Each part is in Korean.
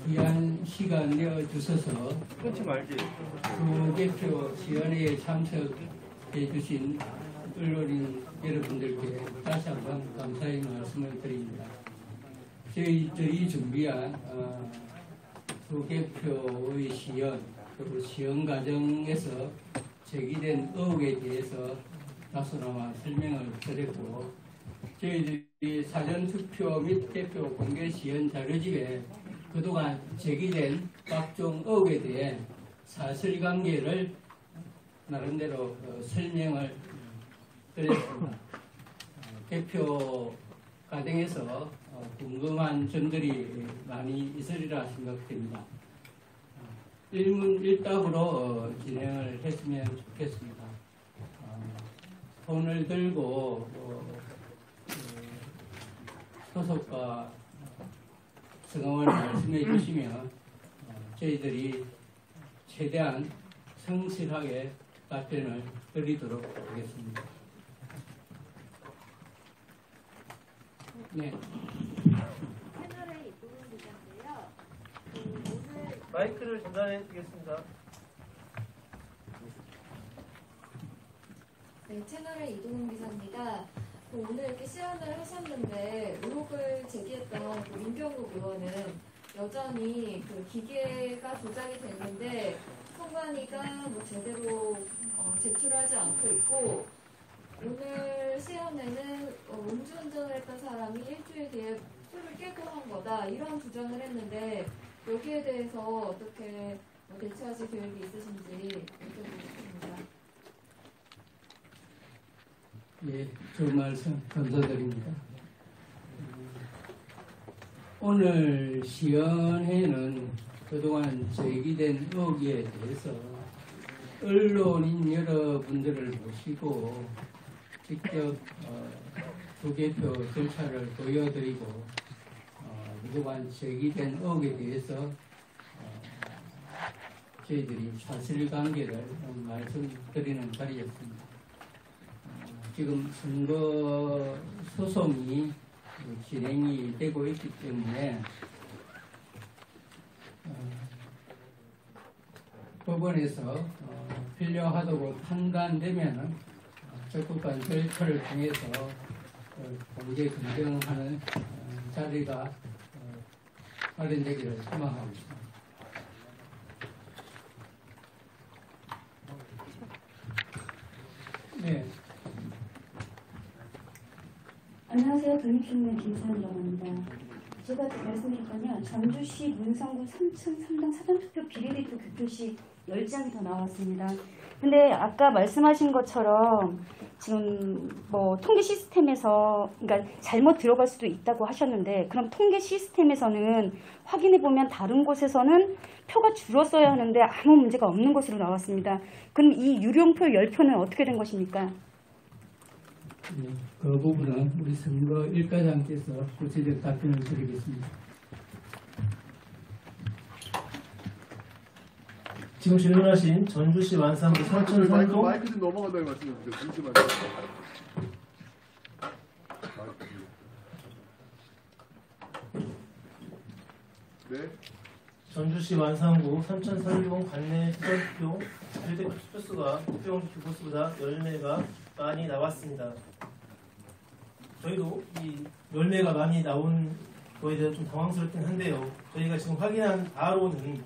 귀한 시간 내어주셔서 끊지 말지. 대표 시연회에 참석해 주신 언론인 여러분들께 다시 한번 감사의 말씀을 드립니다. 저희들이 준비한 부개표의 시연 그리고 시연 과정에서 제기된 의혹에 대해서 다소나마 설명을 드렸고, 저희들이 사전투표 및 개표 공개 시연 자료집에 그동안 제기된 각종 의혹에 대해 사실관계를 나름대로 설명을 드렸습니다. 개표 과정에서 궁금한 점들이 많이 있으리라 생각됩니다. 일문일답으로 진행을 했으면 좋겠습니다. 손을 들고 소속과 성함을 말씀해 주시면 저희들이 최대한 성실하게 답변을 드리도록 하겠습니다. 네. 채널의 이동훈 기자인데요. 오늘 마이크를 전달해 드리겠습니다. 네, 채널의 이동훈 기자입니다. 오늘 이렇게 시연을 하셨는데 의혹을 제기했던 민경욱 의원은 여전히 그 기계가 조작이 됐는데 선관위가 뭐 제대로 제출하지 않고 있고, 오늘 시연에는 음주운전을 했던 사람이 일주일 뒤에 술을 깨고 한 거다 이런 주장을 했는데, 여기에 대해서 어떻게 대처하실 계획이 있으신지 여쭤보겠습니다. 예, 좋은 말씀 감사드립니다. 오늘 시연회는 그동안 제기된 의혹에 대해서 언론인 여러분들을 모시고 직접 부개표 절차를 보여드리고 그동안 제기된 의혹에 대해서 저희들이 사실관계를 말씀드리는 자리였습니다. 지금 선거 소송이 진행이 되고 있기 때문에 법원에서 필요하다고 판단되면 적극한 절차를 통해서 공개 검증하는 자리가 마련되기를 희망하고 있습니다. 네. 안녕하세요. 독립신문 김선이라고 합니다. 제가 말씀드렸더니 전주시 문성구 삼천 3당 사전투표 비례대표 교표시 10장이 더 나왔습니다. 근데 아까 말씀하신 것처럼 지금 뭐 통계 시스템에서 그러니까 잘못 들어갈 수도 있다고 하셨는데, 그럼 통계 시스템에서는 확인해 보면 다른 곳에서는 표가 줄었어야 하는데 아무 문제가 없는 것으로 나왔습니다. 그럼 이 유령표 10표는 어떻게 된 것입니까? 네, 그 부분은 우리 선거 일과장께서 구체적 답변을 드리겠습니다. 지금 질문하신 전주시 완산구 삼천산동 마이크 좀 넘어간다는 말씀해주세요. 잠시만요. 네. 전주시 완산구 삼천산동 관내 투표 비례대표 투표수가 투표용 투표수보다 10매가 많이 나왔습니다. 저희도 이 10매가 많이 나온 거에 대해서 좀 당황스럽긴 한데요. 저희가 지금 확인한 바로는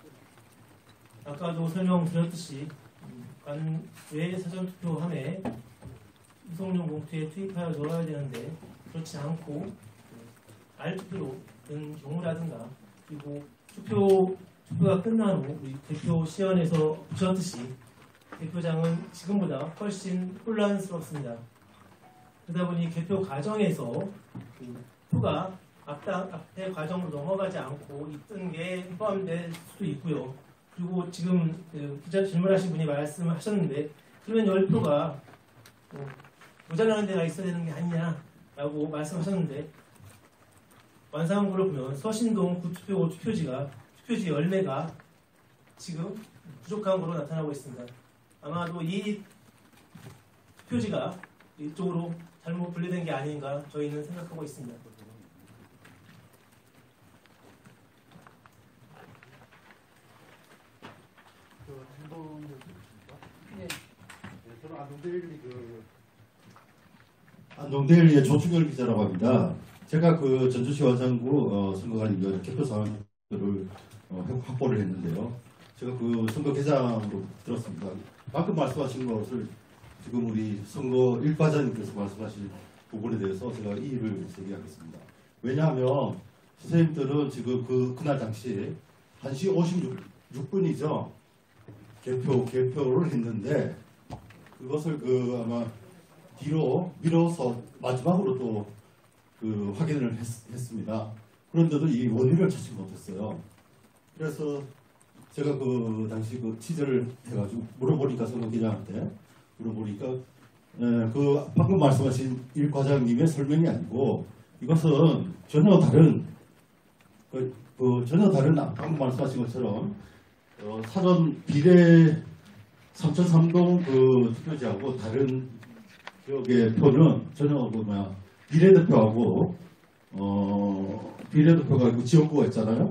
아까도 설명드렸듯이 관외 사전투표함에 이송용 봉투에 투입하여 넣어야 되는데 그렇지 않고 알투표로 된 경우라든가, 그리고 투표가 끝난 후 우리 대표 시연에서 보셨듯이 대표장은 지금보다 훨씬 혼란스럽습니다. 그러다 보니 개표 과정에서 표가 앞에 과정으로 넘어가지 않고 있던 게 포함될 수도 있고요. 그리고 지금 기자 질문하신 분이 말씀하셨는데, 그러면 10표가 모자라는 데가 있어야 되는 게 아니냐라고 말씀하셨는데, 완산구를 보면 서신동 구투표 투표지가 투표지 10매가 지금 부족한 것으로 나타나고 있습니다. 아마도 이 투표지가 이쪽으로 잘못 분리된 게 아닌가 저희는 생각하고 있습니다. 안동데일리의 조충열 기자라고 합니다. 제가 그 전주시 원산구 선거관리위원회 개표 사항들을 확보를 했는데요. 제가 그 선거 개장으로 들었습니다. 방금 말씀하신 것을 지금 우리 선거 일과장님께서 말씀하신 부분에 대해서 제가 이의를 제기하겠습니다. 왜냐하면 선생님들은 지금 그날 당시 1시 56분이죠. 개표를 했는데 그것을 아마 뒤로 밀어서 마지막으로 또 확인을 했습니다. 그런데도 이 원인을 찾지 못했어요. 그래서 제가 그 당시 취재를 해가지고 물어보니까 선거기자한테 물어보니까 그 방금 말씀하신 일 과장님의 설명이 아니고 이것은 전혀 다른 방금 말씀하신 것처럼 사전 비례 3,3동 투표지하고 다른 지역의 표는 전혀 비례대표하고 비례대표가 있고 지역구가 있잖아요.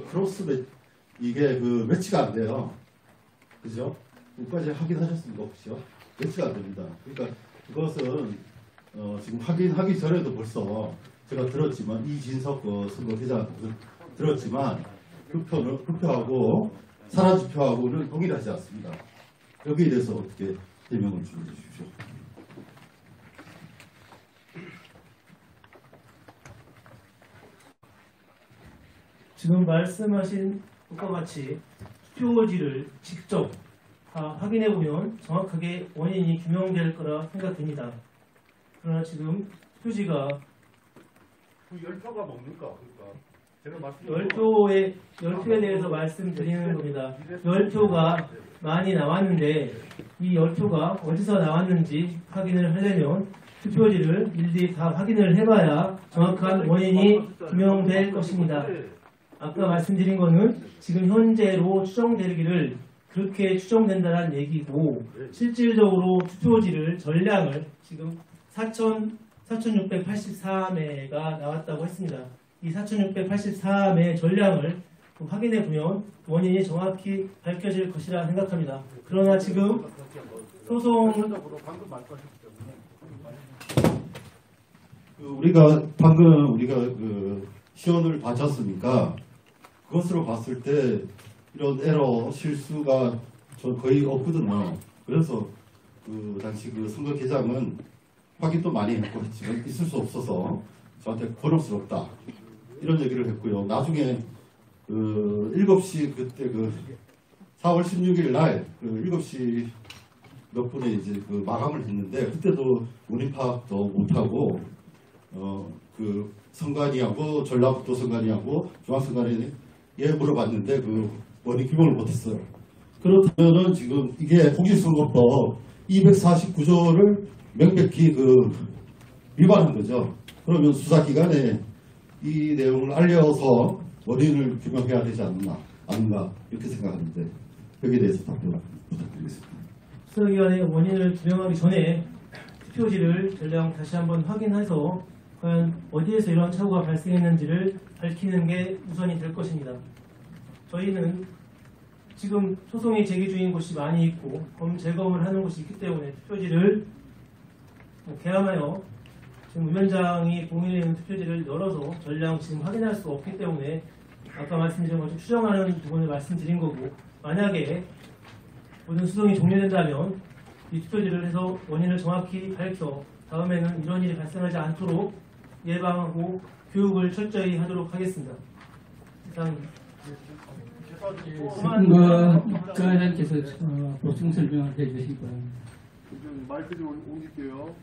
이게 매치가 안 돼요. 그죠? 여기까지 확인하셨습니까 혹시요? 매치가 안 됩니다. 그러니까 그것은 지금 확인하기 전에도 벌써 제가 들었지만 이진석 선거기자한테 들었지만 그 표하고 사라진 표하고는 동일하지 않습니다. 여기에 대해서 어떻게 해명을 주십시오. 지금 말씀하신 것과 같이 투표지를 직접 다 확인해보면 정확하게 원인이 규명될 거라 생각됩니다. 그러나 지금 투표지가 그 10표가 뭡니까? 그러니까 제가 10표에 대해서 말씀드리는 겁니다. 10표가 많이 나왔는데 이 10표가 어디서 나왔는지 확인을 하려면 투표지를 일일이 다 확인을 해봐야 정확한 원인이 규명될 것입니다. 아까 말씀드린 거는 지금 현재로 추정되기를 그렇게 추정된다는 얘기고 실질적으로 투표지를 전량을 지금 4,683회가 나왔다고 했습니다. 이 4,683회 전량을 확인해 보면 원인이 정확히 밝혀질 것이라 생각합니다. 그러나 지금 우리가 방금 시연을 받지 않습니까? 그것으로 봤을 때 이런 에러 실수가 거의 없거든요. 그래서 당시 선거 개장은 확인도 많이 했고 했지만 있을 수 없어서 저한테 곤혹스럽다 이런 얘기를 했고요. 나중에 7시 그때 4월 16일 날 7시 몇 분에 이제 마감을 했는데 그때도 원인 파악도 못하고 선관위하고 전라북도 선관위하고 중앙선관위에 물어봤는데 원인 규명을 못했어요. 그렇다면은 지금 이게 공직선거법 249조를 명백히 위반한 거죠. 그러면 수사기관에 이 내용을 알려서 원인을 규명해야 되지 않는가 이렇게 생각하는데 여기에 대해서 답변 부탁드리겠습니다. 수사기관의 원인을 규명하기 전에 투표지를 전량 다시 한번 확인해서 과연 어디에서 이런 착오가 발생했는지를 밝히는 게 우선이 될 것입니다. 저희는 지금 소송이 제기 중인 곳이 많이 있고 재검을 하는 곳이 있기 때문에 투표지를 개함하여 지금 위원장이 공인해 있는 투표지를 열어서 전량 지금 확인할 수 없기 때문에 아까 말씀드린 것처럼 추정하는 부분을 말씀드린 거고 만약에 모든 수송이 종료된다면 이 투표지를 해서 원인을 정확히 밝혀 다음에는 이런 일이 발생하지 않도록 예방하고 교육을 철저히 하도록 하겠습니다. 이상 선거과장께서 보충 설명을 해주시기 바랍니다. 마이크 좀 옮길게요.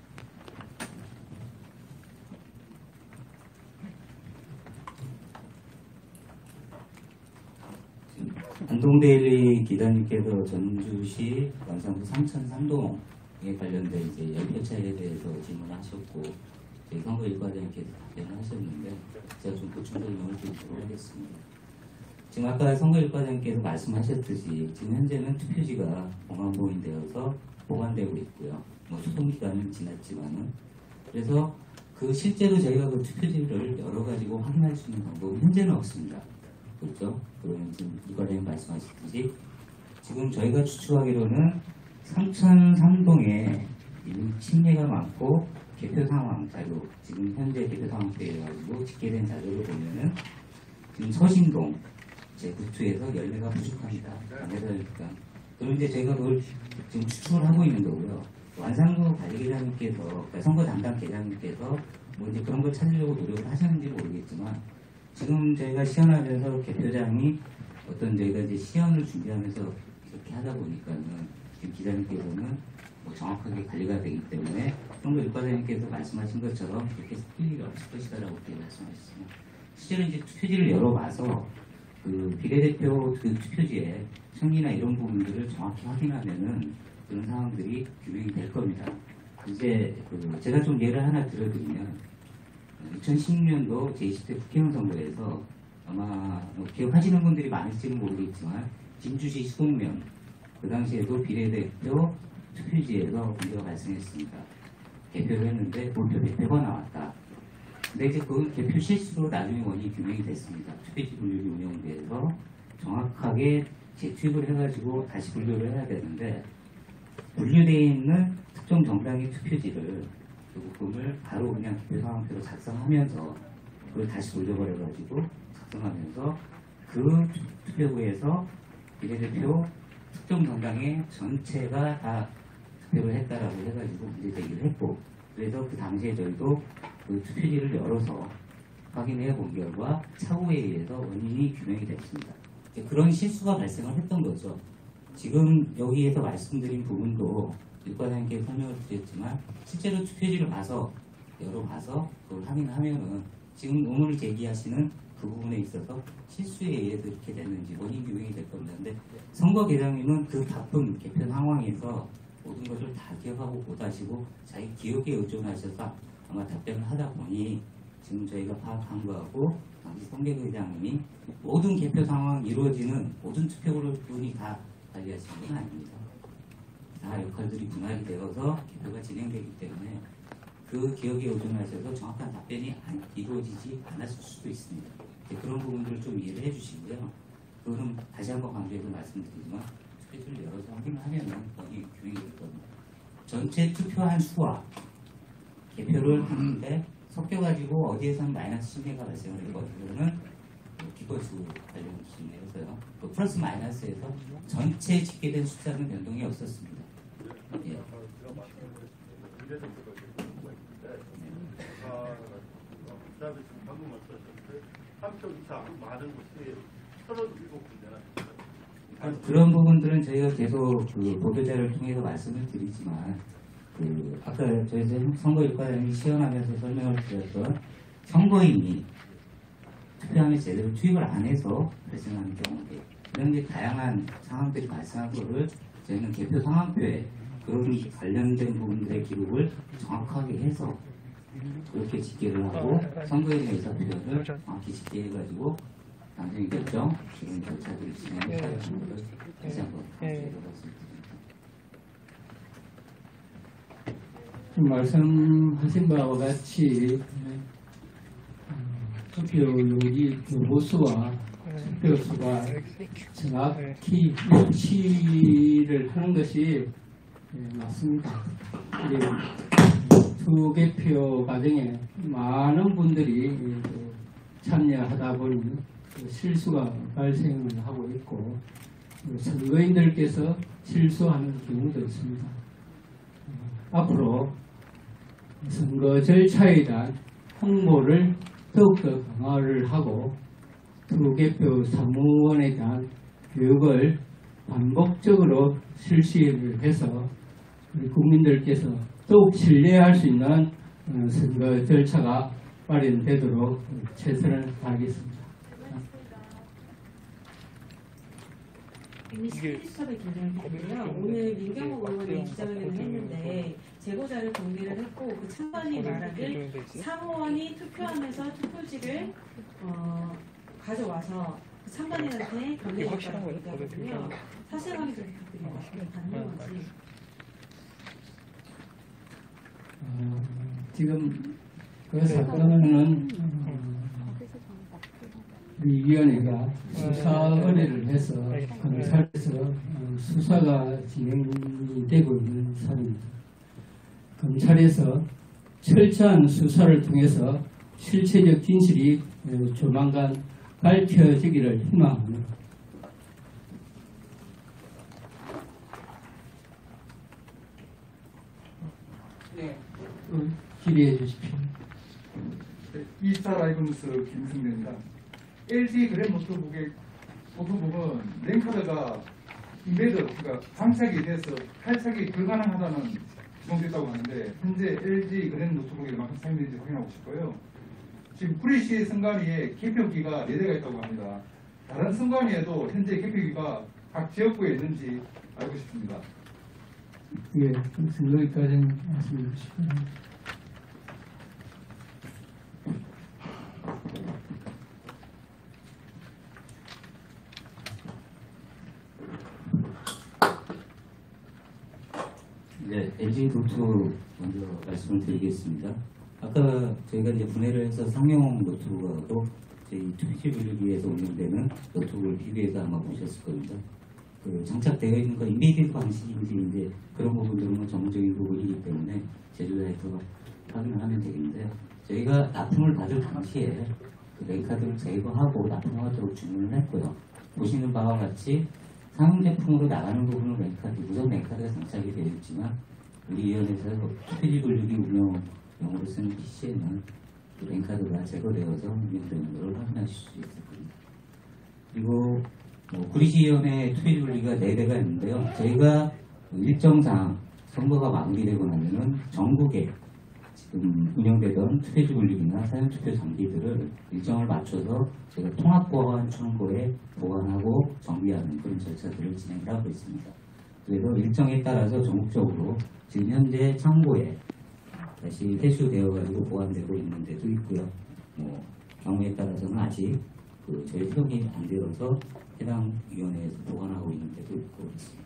안동데일리 기자님께서 전주시 원산구 3,003동에 관련된 이제 연표차에 대해서 질문하셨고 저희 선거일과장님께서 답변을 하셨는데 제가 좀 보충 설명을 드리도록 하겠습니다. 지금 아까 선거일과장님께서 말씀하셨듯이 지금 현재는 투표지가 공안보인되어서 보관되고 있고요. 소송 기간은 지났지만은 그래서 실제로 저희가 투표지를 열어가지고 확인할 수 있는 방법은 현재는 없습니다. 그렇죠? 그러면 지금 이 과장님 말씀하셨듯이 지금 저희가 추측하기로는 삼천삼동에 침례가 많고 개표 상황 자료, 지금 현재 개표 상황표에 가지고 집계된 자료를 보면은 지금 서신동 제9투에서 열매가 부족합니다. 그러니까 그런데 제가 그걸 지금 추측을 하고 있는 거고요. 완산구 관리계장님께서, 그러니까 선거 담당 계장님께서 뭐 이제 그런 걸 찾으려고 노력을 하셨는지 모르겠지만 지금 저희가 시연하면서 개표장이 어떤 저희가 이제 시연을 준비하면서 이렇게 하다 보니까는 지금 기자님께서는 뭐 정확하게 관리가 되기 때문에 선거 일과장님께서 말씀하신 것처럼 그렇게 섞일 일이 없을 것이다라고 말씀하셨습니다. 실제로 이제 투표지를 열어봐서 그 비례대표 그 투표지에 청리나 이런 부분들을 정확히 확인하면은 그런 상황들이 규명이 될 겁니다. 이제 그 제가 좀 예를 하나 들어드리면 2016년도 제20대 국회의원 선거에서 아마 뭐 기억하시는 분들이 많을지는 모르겠지만 진주시 수곡면 그 당시에도 비례대표 투표지에서 문제가 발생했습니다. 개표를 했는데 몰표 100표가 나왔다. 근데 이제 그 개표 실수로 나중에 원인이 규명이 됐습니다. 투표지 분류기 운영대에서 정확하게 재투입을 해가지고 다시 분류를 해야 되는데 분류되어 있는 특정 정당의 투표지를 그 부분을 바로 그냥 개표 상황표로 작성하면서 그걸 다시 돌려버려가지고 작성하면서 그 투표구에서 비례대표 특정 정당의 전체가 다 투표를 했다라고 해가지고 문제 제기를 했고 그래서 그 당시에 저희도 그 투표지를 열어서 확인해 본 결과 착오에 의해서 원인이 규명이 됐습니다. 그런 실수가 발생을 했던 거죠. 지금 여기에서 말씀드린 부분도 일과장님께 설명을 드렸지만 실제로 투표지를 봐서 열어봐서 그걸 확인하면은 지금 의문을 제기하시는 그 부분에 있어서 실수에 의해서 이렇게 됐는지 원인 규명이 될 겁니다. 근데 선거계장님은 그 바쁜 개표 상황에서 모든 것을 다 기억하고 못하시고 자기 기억에 의존하셔서 아마 답변을 하다 보니 지금 저희가 파악한 거하고 당시 선거계장님이 모든 개표 상황 이루어지는 모든 투표구를 다 관리하시는 건 아닙니다. 다 역할들이 분할이 되어서 개표가 진행되기 때문에 그 기억에 의존하셔서 정확한 답변이 이루어지지 않았을 수도 있습니다. 그런 부분들을 좀 이해를 해주시고요. 그거는 다시 한번 강조해서 말씀드리지만 투표지를 열어서 확인하면 거기 규명이 될 겁니다. 전체 투표한 수와 개표를 하는데 섞여가지고 어디에서는 마이너스 침해가 발생을 했고 이거는 기권수 관련 기준이어서요. 또 플러스 마이너스에서 전체 집계된 숫자는 변동이 없었습니다. 예. 그다음에 지금 방금 말씀하셨는데 한 표 이상 많은 곳이 37군데나 그런 부분들은 저희가 계속 그 보도자를 통해서 말씀을 드리지만 그 아까 저희 선거일과장이 시연하면서 설명을 드렸던 선거인이 투표함에 제대로 투입을 안 해서 발생하는 경우들 이런 게 다양한 상황들이 발생한 거를 저희는 개표 상황표에 그런 관련된 부분들의 기록을 정확하게 해서 그렇게 집계를 하고 선거인의 의사표현을 정확히 집계해가지고 당정 결정 이런 절차들을 진행해야 하는 것을 다시 한번 말씀드립니다. 말씀하신 바와 같이 투표용지 보수와 투표수가 정확히 일치를 하는 것이 맞습니다. 투개표 과정에 많은 분들이 참여하다 보니 실수가 발생을 하고 있고 선거인들께서 실수하는 경우도 있습니다. 앞으로 선거 절차에 대한 홍보를 더욱더 강화를 하고 투개표 사무원에 대한 교육을 반복적으로 실시를 해서 우리 국민들께서 더욱 신뢰할 수 있는 선거 절차가 마련되도록 최선을 다하겠습니다. 시스템의 김정희고요. 오늘 민경욱 의원이 기자회견을 했는데 제보자를 공개를 했고 그 찬반이 말하길 사무원이 투표하면서 투표지를 가져와서 그 찬반이한테 건네줬다고 얘기하거든요. 사실 확인 좀 부탁드립니다. 가능한지. 지금 그 사건은 우리 위원회가 수사 의뢰를 해서 검찰에서 수사가 진행이 되고 있는 사안입니다. 검찰에서 철저한 수사를 통해서 실체적 진실이 조만간 밝혀지기를 희망합니다. 네, 기대해 주십시오. 네, 24 라이브 뉴스 김승대입니다. LG 그램 노트북은 랜카드가 인베드, 그러니까 장착이 돼서 탈착이 불가능하다는 지목됐다고 하는데 현재 LG 그램 노트북에 만큼 사용되는지 확인하고 싶고요. 지금 브리시 선관위에 개표기가 4대가 있다고 합니다. 다른 선관위에도 현재 개표기가 각 지역구에 있는지 알고 싶습니다. 예, 여기까지 말씀드리고 싶습니다. 네, LG 노트북 먼저 말씀을 드리겠습니다. 아까 저희가 이제 분해를 해서 상용 노트북하고 저희 투시 분류기에서 운영되는 노트북을 비교해서 아마 보셨을 겁니다. 그 장착되어 있는 건 인베이디드 방식인지 이제 그런 부분들은 전문적인 부분이기 때문에 제조사에서 확인을 하면 되겠는데 저희가 납품을 받을 당시에 그 랜카드를 제거하고 납품하도록 주문을 했고요. 보시는 바와 같이 상용 제품으로 나가는 부분은 랜카드, 우선 랜카드가 장착이 되어 있지만 우리 위원회에서 투시 분류기 운영용으로 쓰는 PC에는 랜카드가 제거되어서 운영되는 것을 확인하실 수 있을 겁니다. 그리고 구리시위원회 투표지 분리가 4대가 있는데요. 저희가 일정상 선거가 마무리되고 나면은 전국에 지금 운영되던 투표지 분리기나 사전투표 장비들을 일정을 맞춰서 저희가 통합보안 창고에 보관하고 정비하는 그런 절차들을 진행하고 있습니다. 그래서 일정에 따라서 전국적으로 지금 현재 창고에 다시 회수되어가지고 보관되고 있는 데도 있고요. 경우에 따라서는 아직 저희 수용이 안 되어서 해당 위원회에서 보관하고 있는 데도 있고 있습니다.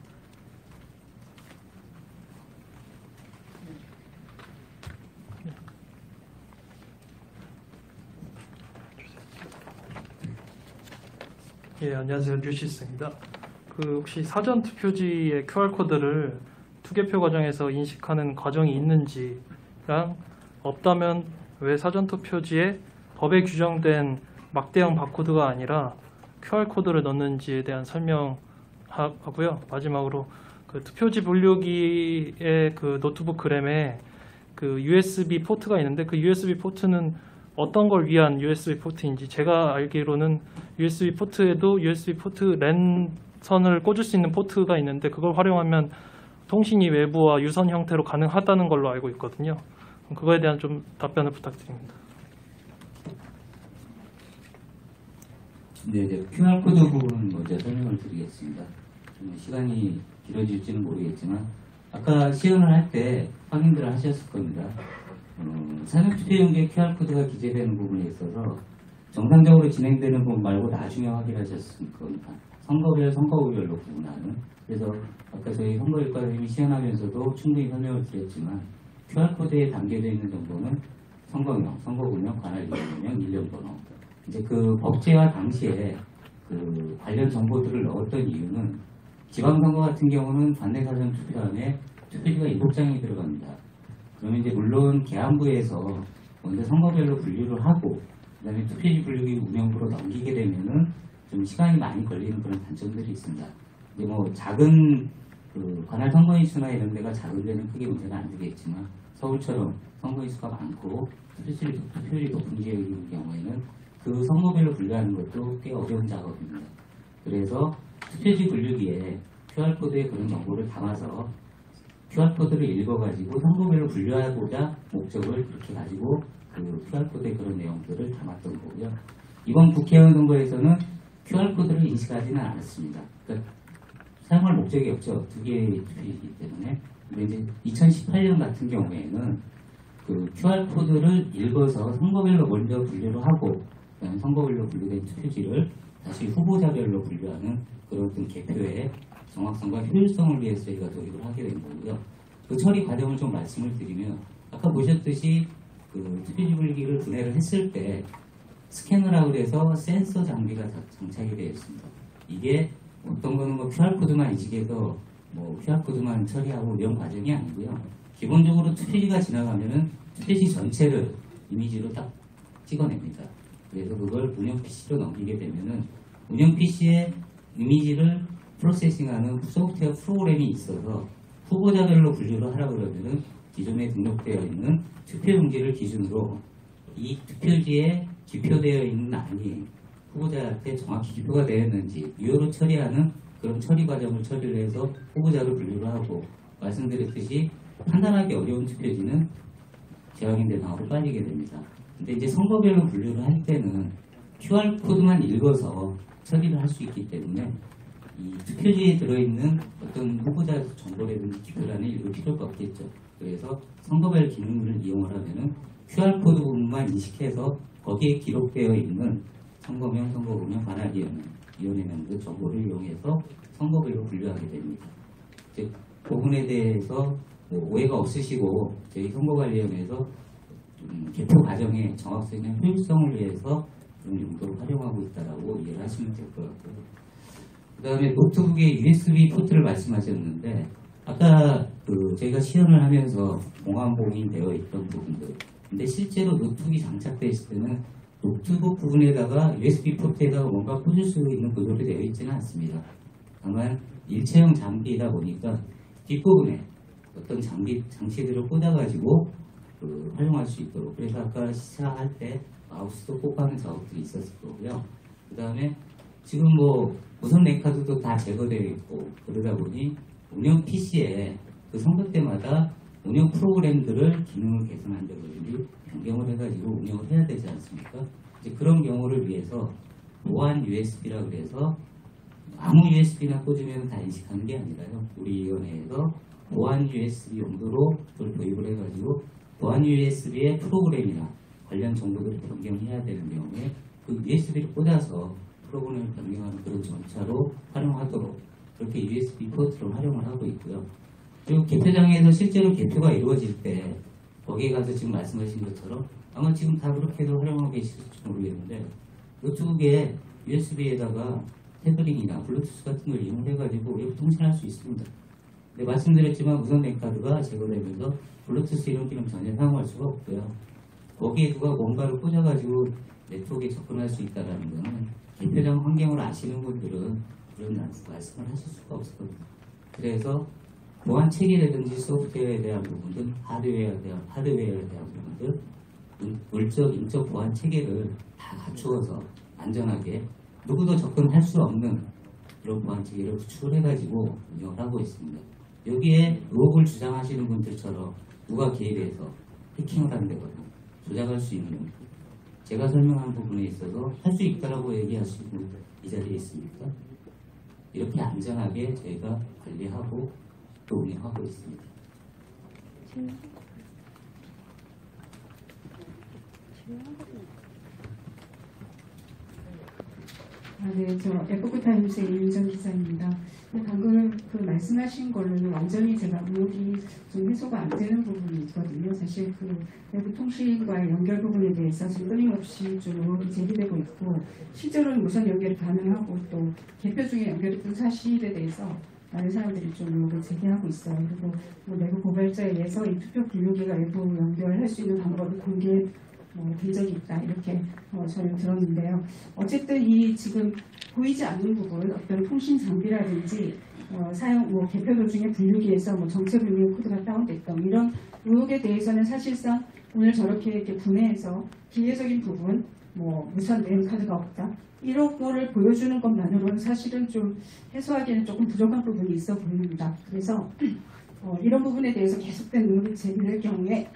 예, 안녕하세요. 뉴시스입니다. 혹시 사전 투표지의 QR코드를 투개표 과정에서 인식하는 과정이 있는지랑 없다면 왜 사전 투표지에 법에 규정된 막대형 바코드가 아니라 QR코드를 넣는지에 대한 설명하고요. 마지막으로 그 투표지 분류기의 그 노트북 그램에 그 USB 포트가 있는데 그 USB 포트는 어떤 걸 위한 USB 포트인지 제가 알기로는 USB 포트에도 USB 포트 랜선을 꽂을 수 있는 포트가 있는데 그걸 활용하면 통신이 외부와 유선 형태로 가능하다는 걸로 알고 있거든요. 그거에 대한 좀 답변을 부탁드립니다. 네, QR코드 부분 먼저 설명을 드리겠습니다. 시간이 길어질지는 모르겠지만 아까 시연을 할 때 확인들을 하셨을 겁니다. 사전투표용지에 QR코드가 기재되는 부분에 있어서 정상적으로 진행되는 부분 말고 나중에 확인하셨을 겁니다. 선거별로 구분하는. 그래서 아까 저희 선거일과장님이 시연하면서도 충분히 설명을 드렸지만 QR코드에 담겨져 있는 정보는 선거명, 선거구명, 관할 이름명, 일련번호. 이제 그 법제화 당시에 그 관련 정보들을 넣었던 이유는 지방선거 같은 경우는 관내사전 투표함에 투표지가 7장이 들어갑니다. 그러면 이제 물론 계안부에서 먼저 선거별로 분류를 하고 그다음에 투표지 분류기 운영부로 넘기게 되면은 좀 시간이 많이 걸리는 그런 단점들이 있습니다. 이제 작은 그 관할 선거인수나 이런 데가 작은 데는 크게 문제가 안 되겠지만 서울처럼 선거인수가 많고 투표율이 높은 지역인 경우에는 그 선거별로 분류하는 것도 꽤 어려운 작업입니다. 그래서 투표지 분류기에 QR코드에 그런 정보를 담아서 QR코드를 읽어가지고 선거별로 분류하고자 목적을 그렇게 가지고 그 QR코드에 그런 내용들을 담았던 거고요. 이번 국회의원 선거에서는 QR코드를 인식하지는 않았습니다. 그러니까 사용할 목적이 없죠. 2개의 투표이기 때문에. 근데 이제 2018년 같은 경우에는 그 QR코드를 읽어서 선거별로 먼저 분류를 하고 그다음에 선거별로 분류된 투표지를 다시 후보자별로 분류하는 그런 개표의 정확성과 효율성을 위해서 저희가 도입을 하게 된 거고요. 그 처리 과정을 좀 말씀을 드리면 아까 보셨듯이 그 투표지 분류기를 분해를 했을 때 스캐너라고 해서 센서 장비가 장착이 되어 있습니다. 이게 어떤 거는 뭐 QR코드만 인식해서 뭐 QR코드만 처리하고 이런 과정이 아니고요. 기본적으로 투표지가 지나가면은 투표지 전체를 이미지로 딱 찍어냅니다. 그래서 그걸 운영 PC로 넘기게 되면은 운영 PC에 이미지를 프로세싱하는 소프트웨어 프로그램이 있어서 후보자별로 분류를 하라 그러면은 기존에 등록되어 있는 투표용지를 기준으로 이 투표지에 기표되어 있는 안이 후보자한테 정확히 기표가 되었는지 유효로 처리하는 그런 처리 과정을 처리를 해서 후보자를 분류를 하고, 말씀드렸듯이 판단하기 어려운 투표지는 재확인 대상으로 빠지게 됩니다. 근데 이제 선거별로 분류를 할 때는 QR코드만 읽어서 처리를 할 수 있기 때문에 이 투표지에 들어있는 어떤 후보자 정보라든지 기표란을 읽을 필요가 없겠죠. 그래서 선거별 기능을 이용을 하면은 QR코드 부분만 인식해서 거기에 기록되어 있는 선거명, 선거구명, 관할위원회 그 정보를 이용해서 선거별로 분류하게 됩니다. 즉, 부분에 대해서 뭐 오해가 없으시고 저희 선거관리위원회에서 개표 과정의 정확성이나 효율성을 위해서 그런 용도로 활용하고 있다라고 이해를 하시면 될 것 같고요. 그 다음에 노트북의 USB 포트를 말씀하셨는데, 아까 저희가 시연을 하면서 공안봉인되어 있던 부분들, 근데 실제로 노트북이 장착되어 있을 때는 노트북 부분에다가 USB 포트에다가 뭔가 꽂을 수 있는 구조로 되어 있지는 않습니다. 다만 일체형 장비이다 보니까 뒷부분에 어떤 장치들을 꽂아가지고 활용할 수 있도록, 그래서 아까 시사할 때 마우스도 꼭 하는 작업들이 있었을 거고요. 그 다음에 지금 뭐 무선 랜카드도 다 제거되어 있고, 그러다 보니 운영 PC에 그 선거 때마다 운영 프로그램들을 기능을 개선한다든지 변경을 해가지고 운영을 해야 되지 않습니까? 이제 그런 경우를 위해서 보안 USB라고 해서 아무 USB나 꽂으면 다 인식하는 게 아니라요. 우리 위원회에서 보안 USB 용도로 그걸 도입을 해가지고 보안 USB의 프로그램이나 관련 정보들을 변경해야 되는 경우에 그 USB를 꽂아서 프로그램을 변경하는 그런 전차로 활용하도록 그렇게 USB 포트를 활용을 하고 있고요. 그리고 개표장에서 실제로 개표가 이루어질 때 거기에 가서 지금 말씀하신 것처럼 아마 지금 다 그렇게도 활용하고 계실지 모르겠는데, 노트북에 USB에다가 태블릿이나 블루투스 같은 걸 이용해가지고 외부 통신할 수 있습니다. 근데 말씀드렸지만 무선 랜카드가 제거되면서 블루투스 이런 기능 전혀 사용할 수가 없고요. 거기에 누가 뭔가를 꽂아가지고 네트워크에 접근할 수 있다는 것은 개표장 환경을 아시는 분들은 그런 말씀을 하실 수가 없거든요. 그래서 보안 체계라든지 소프트웨어에 대한 부분들, 하드웨어에 대한 부분들, 물적, 인적 보안 체계를 다 갖추어서 안전하게 누구도 접근할 수 없는 그런 보안 체계를 구축을 해가지고 운영을 하고 있습니다. 여기에 의혹을 주장하시는 분들처럼 누가 개입해서 해킹을 한다거나 조작할 수 있는, 제가 설명한 부분에 있어서 할 수 있다라고 얘기하시는 이 자리에 있습니까? 이렇게 안전하게 저희가 관리하고 또 운영하고 있습니다. 네, 저 에포크타임스의 이윤정 기자입니다. 방금 그 말씀하신 걸로는 완전히 제가 의혹이 좀 해소가 안 되는 부분이 있거든요. 사실 그 외부 통신과의 연결 부분에 대해서 지금 끊임없이 좀 의혹이 제기되고 있고, 실제로는 무선 연결이 가능하고 또 개표 중에 연결했던 사실에 대해서 많은 사람들이 좀 의혹을 제기하고 있어요. 그리고 뭐 내부 고발자에 의해서 이 투표 분류기가 외부 연결할 수 있는 방법을 공개된 적이 있다, 이렇게 저는 들었는데요. 어쨌든 이 지금 보이지 않는 부분, 어떤 통신 장비라든지 사용 개표 도중에 분류기에서 정체 불명 코드가 다운됐던 이런 의혹에 대해서는 사실상 오늘 저렇게 이렇게 분해해서 기계적인 부분, 무선 랜카드가 없다, 이런 거를 보여주는 것만으로는 사실은 좀 해소하기에는 조금 부족한 부분이 있어 보입니다. 그래서 이런 부분에 대해서 계속된 의혹이 제기될 경우에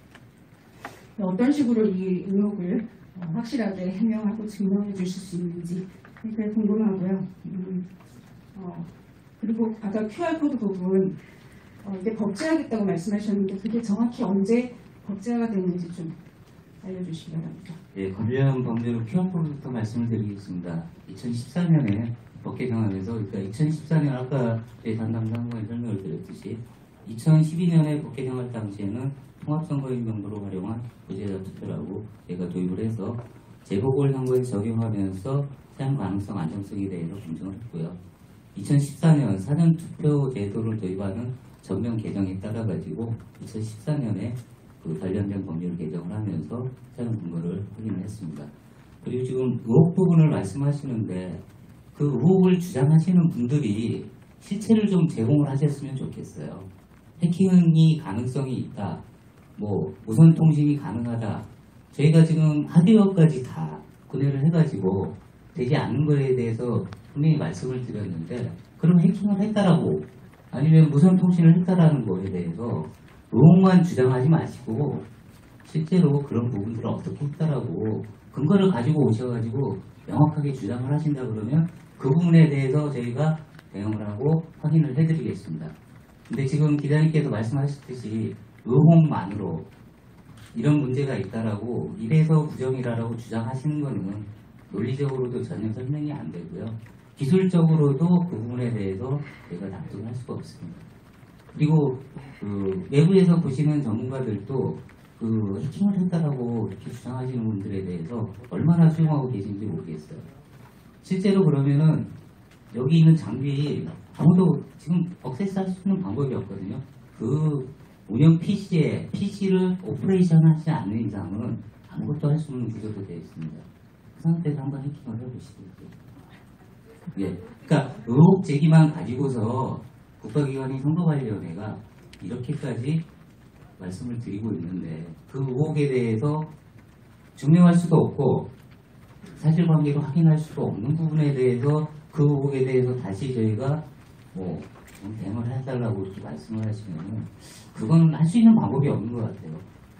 어떤 식으로 이 의혹을 확실하게 해명하고 증명해 주실 수 있는지 그게 궁금하고요. 그리고 아까 QR코드 부분 이게 법제화됐다고 말씀하셨는데 그게 정확히 언제 법제화가 됐는지 좀 알려주시기 바랍니다. 네, 관련 범죄로 QR코드부터 말씀을 드리겠습니다. 2014년에 법 개정하면서, 그러니까 2014년 아까 저희 담당 장관이 설명을 드렸듯이 2012년에 법 개정할 당시에는 통합선거인 명부로 활용한 부재자 투표라고 저희가 도입을 해서 재보궐선거에 적용하면서 사용 가능성 안정성에 대해서 검증을 했고요. 2014년 사전투표 제도를 도입하는 전면 개정에 따라 가지고 2014년에 그 관련된 법률 개정을 하면서 사용 근거를 확인을 했습니다. 그리고 지금 의혹 부분을 말씀하시는데 그 의혹을 주장하시는 분들이 실체를 좀 제공을 하셨으면 좋겠어요. 해킹이 가능성이 있다. 뭐 무선 통신이 가능하다. 저희가 지금 하드웨어까지 다 구매를 해가지고 되지 않는 거에 대해서 분명히 말씀을 드렸는데 그럼 해킹을 했다라고 아니면 무선 통신을 했다라는 거에 대해서 의혹만 주장하지 마시고 실제로 그런 부분들을 어떻게 했다라고 근거를 가지고 오셔가지고 명확하게 주장을 하신다 그러면 그 부분에 대해서 저희가 대응을 하고 확인을 해드리겠습니다. 근데 지금 기자님께서 말씀하셨듯이 의혹만으로 이런 문제가 있다라고 이래서 부정이라고 주장하시는 거는 논리적으로도 전혀 설명이 안 되고요. 기술적으로도 그 부분에 대해서 저희가 납득할 수가 없습니다. 그리고 그 외부에서 보시는 전문가들도 그 해킹을 했다라고 이렇게 주장하시는 분들에 대해서 얼마나 수용하고 계신지 모르겠어요. 실제로 그러면은 여기 있는 장비 아무도 지금 억세스할 수 있는 방법이 없거든요. 그 운영 PC를 오퍼레이션 하지 않는 이상은 아무것도 할 수 없는 구조로 되어 있습니다. 그 상태에서 한번 해킹을 해보시겠어요. 예, 그러니까 의혹 제기만 가지고서 국가기관인 선거관리위원회가 이렇게까지 말씀을 드리고 있는데 그 의혹에 대해서 증명할 수도 없고 사실관계로 확인할 수도 없는 부분에 대해서 그 의혹에 대해서 다시 저희가 뭐 대응을 해달라고 이렇게 말씀을 하시면 그건 할 수 있는 방법이 없는 것 같아요.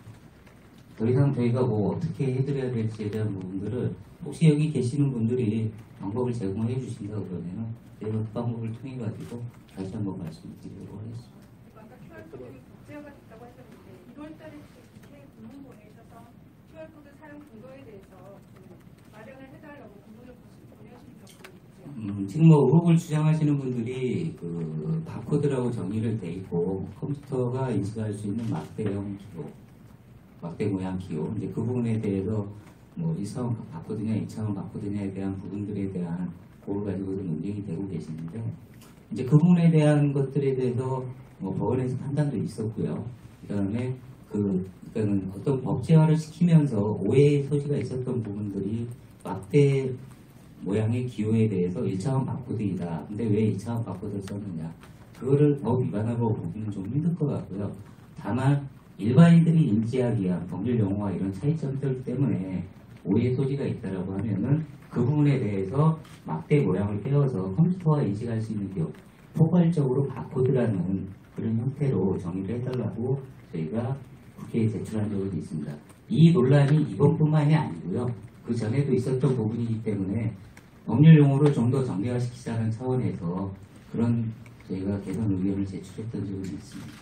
더 이상 저희가 뭐 어떻게 해드려야 될지에 대한 부분들을 혹시 여기 계시는 분들이 방법을 제공해 주신다 그러면 저희가 그 방법을 통해 가지고 다시 한번 말씀드리도록 하겠습니다. 아까 QR코드 복제화가 됐다고 하셨는데 1월달에 국회 공문 보내셔서 QR코드 사용 근거에 대해서 마련을 해달라고 공문을 보내신 적이 있죠. 지금 뭐 의혹을 주장하시는 분들이 그 바코드라고 정의를 돼 있고 컴퓨터가 인식할 수 있는 막대형 기호, 막대 모양 기호. 이제 그 부분에 대해서 뭐 1차원 바코드냐 2차원 바코드냐에 대한 부분들에 대한 그걸 가지고도 논쟁이 되고 계시는데 이제 그 부분에 대한 것들에 대해서 뭐 법원에서 판단도 있었고요. 그다음에 그러니까는 어떤 법제화를 시키면서 오해의 소지가 있었던 부분들이 막대 모양의 기호에 대해서 1차원 바코드이다. 근데 왜 2차원 바코드를 썼느냐? 그거를 법 위반하고 보기는 좀 힘들 것 같고요. 다만 일반인들이 인지하기 위한 법률 용어와 이런 차이점들 때문에 오해의 소지가 있다라고 하면은 그 부분에 대해서 막대 모양을 떼어서 컴퓨터가 인식할 수 있는 기호, 포괄적으로 바코드라는 그런 형태로 정의를 해달라고 저희가 국회에 제출한 적이 있습니다. 이 논란이 이번뿐만이 아니고요. 그 전에도 있었던 부분이기 때문에 법률 용어로 좀 더 정리화시키자는 차원에서 그런 저희가 개선 의견을 제출했던 적이 있습니다.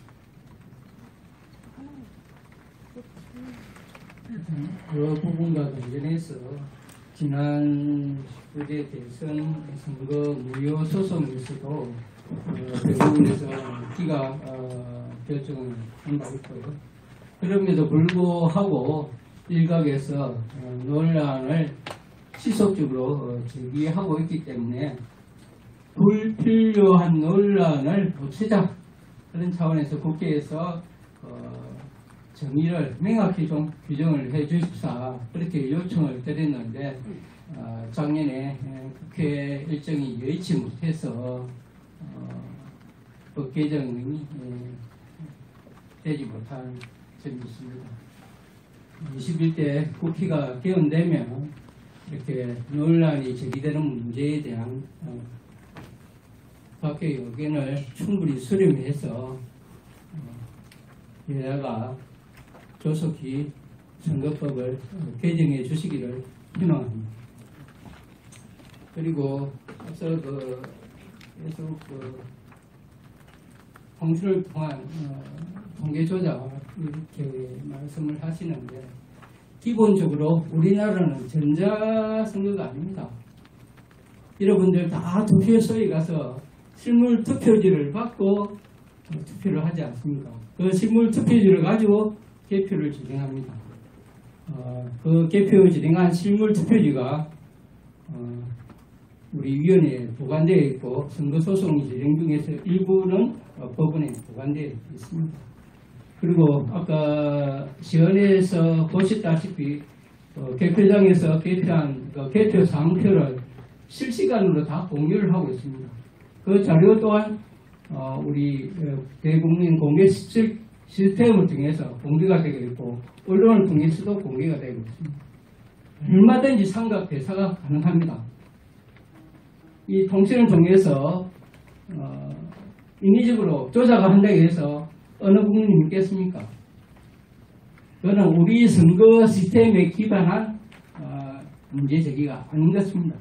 그 부분과 관련해서 지난 19대 대선 선거 무효 소송에서도 대법원에서 기각 결정을 한 바 있고요. 그럼에도 불구하고 일각에서 논란을 지속적으로 제기하고 있기 때문에 불필요한 논란을 없애자 그런 차원에서 국회에서 정의를 명확히 좀 규정을 해 주십사 그렇게 요청을 드렸는데 작년에 국회 일정이 여의치 못해서 법 개정이 되지 못한 점이 있습니다. 21대 국회가 개헌되면 이렇게 논란이 제기되는 문제에 대한 각계의 의견을 충분히 수렴해서 여야가 조속히 선거법을 개정해 주시기를 희망합니다. 그리고 앞서 계속 홍수를 통한 통계 조작 이렇게 말씀을 하시는데 기본적으로 우리나라는 전자선거가 아닙니다. 여러분들 다 투표소에 가서 실물 투표지를 받고 투표를 하지 않습니까? 그 실물 투표지를 가지고 개표를 진행합니다. 그 개표 진행한 실물 투표지가 우리 위원회에 보관되어 있고 선거소송이 진행 중에서 일부는 법원에 보관되어 있습니다. 그리고 아까 시연에서 보셨다시피 개표장에서 개표한 개표 사항표를 실시간으로 다 공유를 하고 있습니다. 그 자료 또한 우리 대국민 공개 시스템을 통해서 공개가 되고 있고 언론을 통해서도 공개가 되고 있습니다. 얼마든지 삼각 대사가 가능합니다. 이 통신을 통해서 인위적으로 조작을 한다고 해서 어느 국민이 믿겠습니까? 그거는 우리 선거 시스템에 기반한 문제 제기가 아닌 것 같습니다.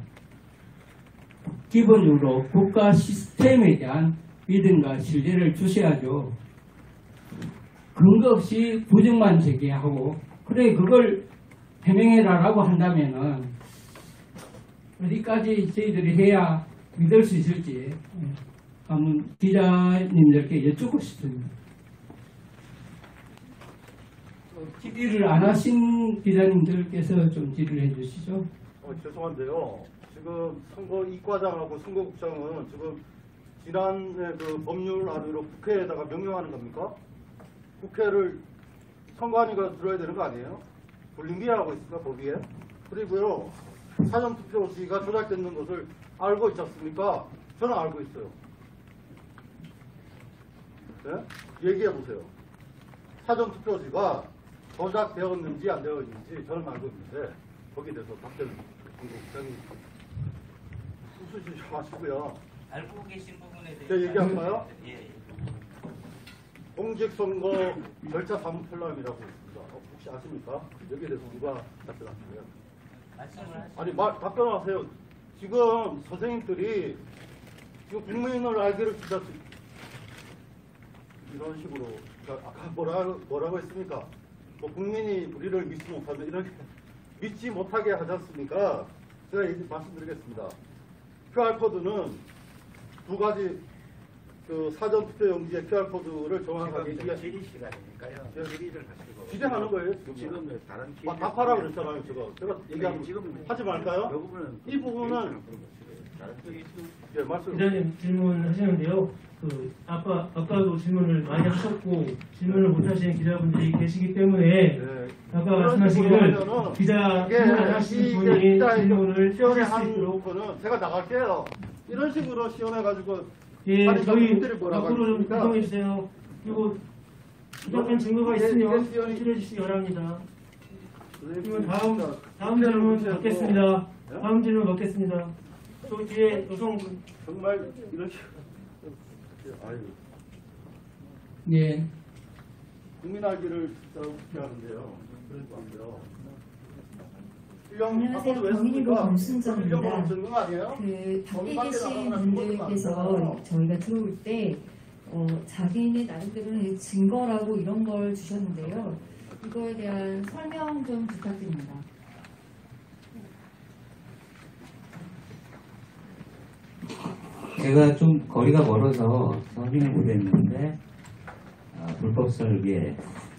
기본적으로 국가 시스템에 대한 믿음과 신뢰를 주셔야죠. 근거 없이 부정만 제기하고 그래 그걸 해명해라라고 한다면은 어디까지 저희들이 해야 믿을 수 있을지 한번 기자님들께 여쭙고 싶습니다. 질의를 안 하신 기자님들께서 좀 질의를 해주시죠. 죄송한데요. 지금 선거 이과장하고 선거국장은 지금 지난해 그 법률 안으로 국회에다가 명령하는 겁니까? 국회를 선관위가 들어야 되는 거 아니에요? 불림기하고 있습니까 거기에? 그리고요 사전투표지가 조작됐는 것을 알고 있지 않습니까? 저는 알고 있어요. 네? 얘기해 보세요. 사전투표지가 조작되었는지 안 되었는지 저는 알고 있는데 거기에 대해서 답변을 선거국장이 웃으시지 마시고요. 알고 계신 부분에 대해서 제가 얘기할까요? 예. 공직선거 절차 사무편람이라고 있습니다. 혹시 아십니까? 여기에 대해서 누가 답변하실래요? 말씀을 하시죠. 아니 답변하세요. 지금 선생님들이 지금 국민을 알기를 진짜 이런 식으로 아까 뭐라고 했습니까? 뭐 국민이 우리를 믿지 못하면 이렇게 믿지 못하게 하지 않습니까? 제가 말씀드리겠습니다. QR코드는 두 가지 그 사전투표용지의 QR코드를 정확하게 질의 시간이니까요. 질의를 하시고. 질의하는 거예요? 지금 다른 답하라고 그랬잖아요. 제가 얘기하면 지금 하지 말까요? 이 부분은 예, 말씀. 기자님 질문하시는데요. 그 아까도 질문을 많이 하셨고 질문을 못 하시는 기자분들이 계시기 때문에 아까 말씀하시기를 기자 질문 안 하시는 분이 질문을 시연에 하실 수 한 있도록 부분은 제가 나갈게요. 이런 식으로 시연해가지고 예, 저희 뭐라고 앞으로 좀 하십니까? 구성해 주세요. 그리고 부족한 증거가 있으면 제출해 주시기 바랍니다. 그러면 다음 질문 받겠습니다. 다음 질문 받겠습니다. 저 뒤에 여성분. 정말 이렇게 아유. 예. 국민 알기를 진짜 웃게 하는데요. 그러지 마세요. 안녕하세요. 범인이고 권순정입니다. 아니에요? 그 밖에 계신 분들께서 저희가 들어올 때 자기네 나름대로는 증거라고 이런 걸 주셨는데요. 이거에 대한 설명 좀 부탁드립니다. 제가 좀 거리가 멀어서 확인을 못했는데 불법 설계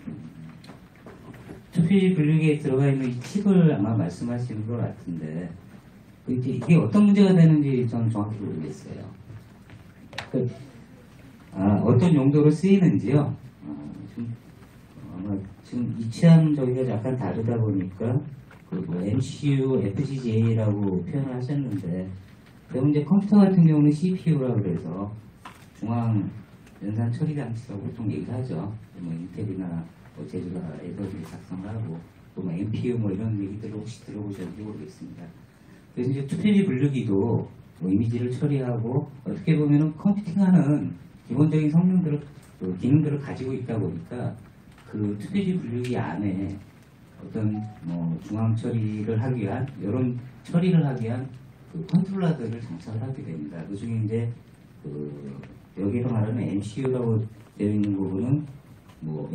투표지 분류기에 들어가 있는 이 칩을 아마 말씀하시는 것 같은데 이게 어떤 문제가 되는지 저는 정확히 모르겠어요. 어떤 용도로 쓰이는지요. 아마 지금 이 취향 저희가 약간 다르다 보니까 뭐 MCU, FPGA라고 표현을 하셨는데 그럼 이제 컴퓨터 같은 경우는 CPU라고 그래서 중앙 연산 처리 장치라고 보통 얘기하죠. 뭐 인텔이나 뭐 제주가에서 작성하고 또 뭐 MPU 뭐 이런 얘기들을 혹시 들어보셨는지 모르겠습니다. 그래서 이제 투표지 분류기도 뭐 이미지를 처리하고 어떻게 보면은 컴퓨팅하는 기본적인 성능들을 기능들을 가지고 있다 보니까 그 투표지 분류기 안에 어떤 뭐 중앙 처리를 하기 위한 이런 처리를 하기 위한 그 컨트롤러들을 장착을 하게 됩니다. 그 중에 이제 여기서 말하는 MCU라고 되어 있는 부분은 뭐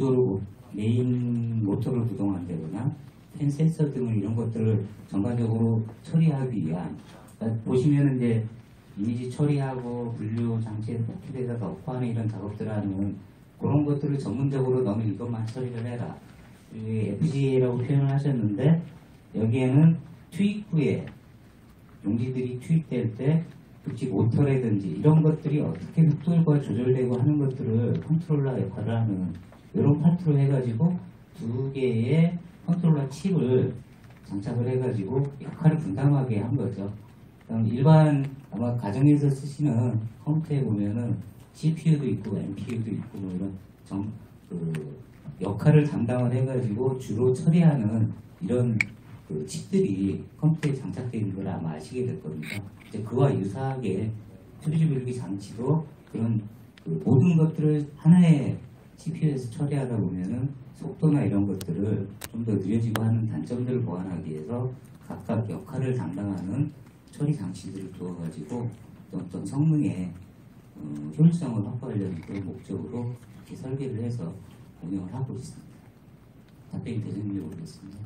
메인 모터를 구동한다거나 펜 센서 등을 이런 것들을 전반적으로 처리하기 위한 보시면 이제 이미지 처리하고 분류 장치에 포켓에다 넣고 하는 이런 작업들을 하는 그런 것들을 전문적으로 너는 이것만 처리를 해라 FGA라고 표현을 하셨는데 여기에는 투입 후에 용지들이 투입될 때 특히 모터라든지 이런 것들이 어떻게 속도가 조절되고 하는 것들을 컨트롤러 역할을 하는 이런 파트로 해가지고 두 개의 컨트롤러 칩을 장착을 해가지고 역할을 분담하게 한 거죠. 일반 아마 가정에서 쓰시는 컴퓨터에 보면은 CPU도 있고 NPU도 있고 뭐 이런 역할을 담당을 해가지고 주로 처리하는 이런 칩들이 컴퓨터에 장착되어 있는 걸 아마 아시게 될 겁니다. 이제 그와 유사하게 표지 분류기 장치도 그런 모든 것들을 하나의 CPU에서 처리하다 보면은 속도나 이런 것들을 좀 더 느려지고 하는 단점들을 보완하기 위해서 각각 역할을 담당하는 처리 장치들을 두어가지고 어떤 성능의 효율성을 확보하려는 그런 목적으로 이렇게 설계를 해서 운영을 하고 있습니다. 답변이 되는지 모르겠습니다.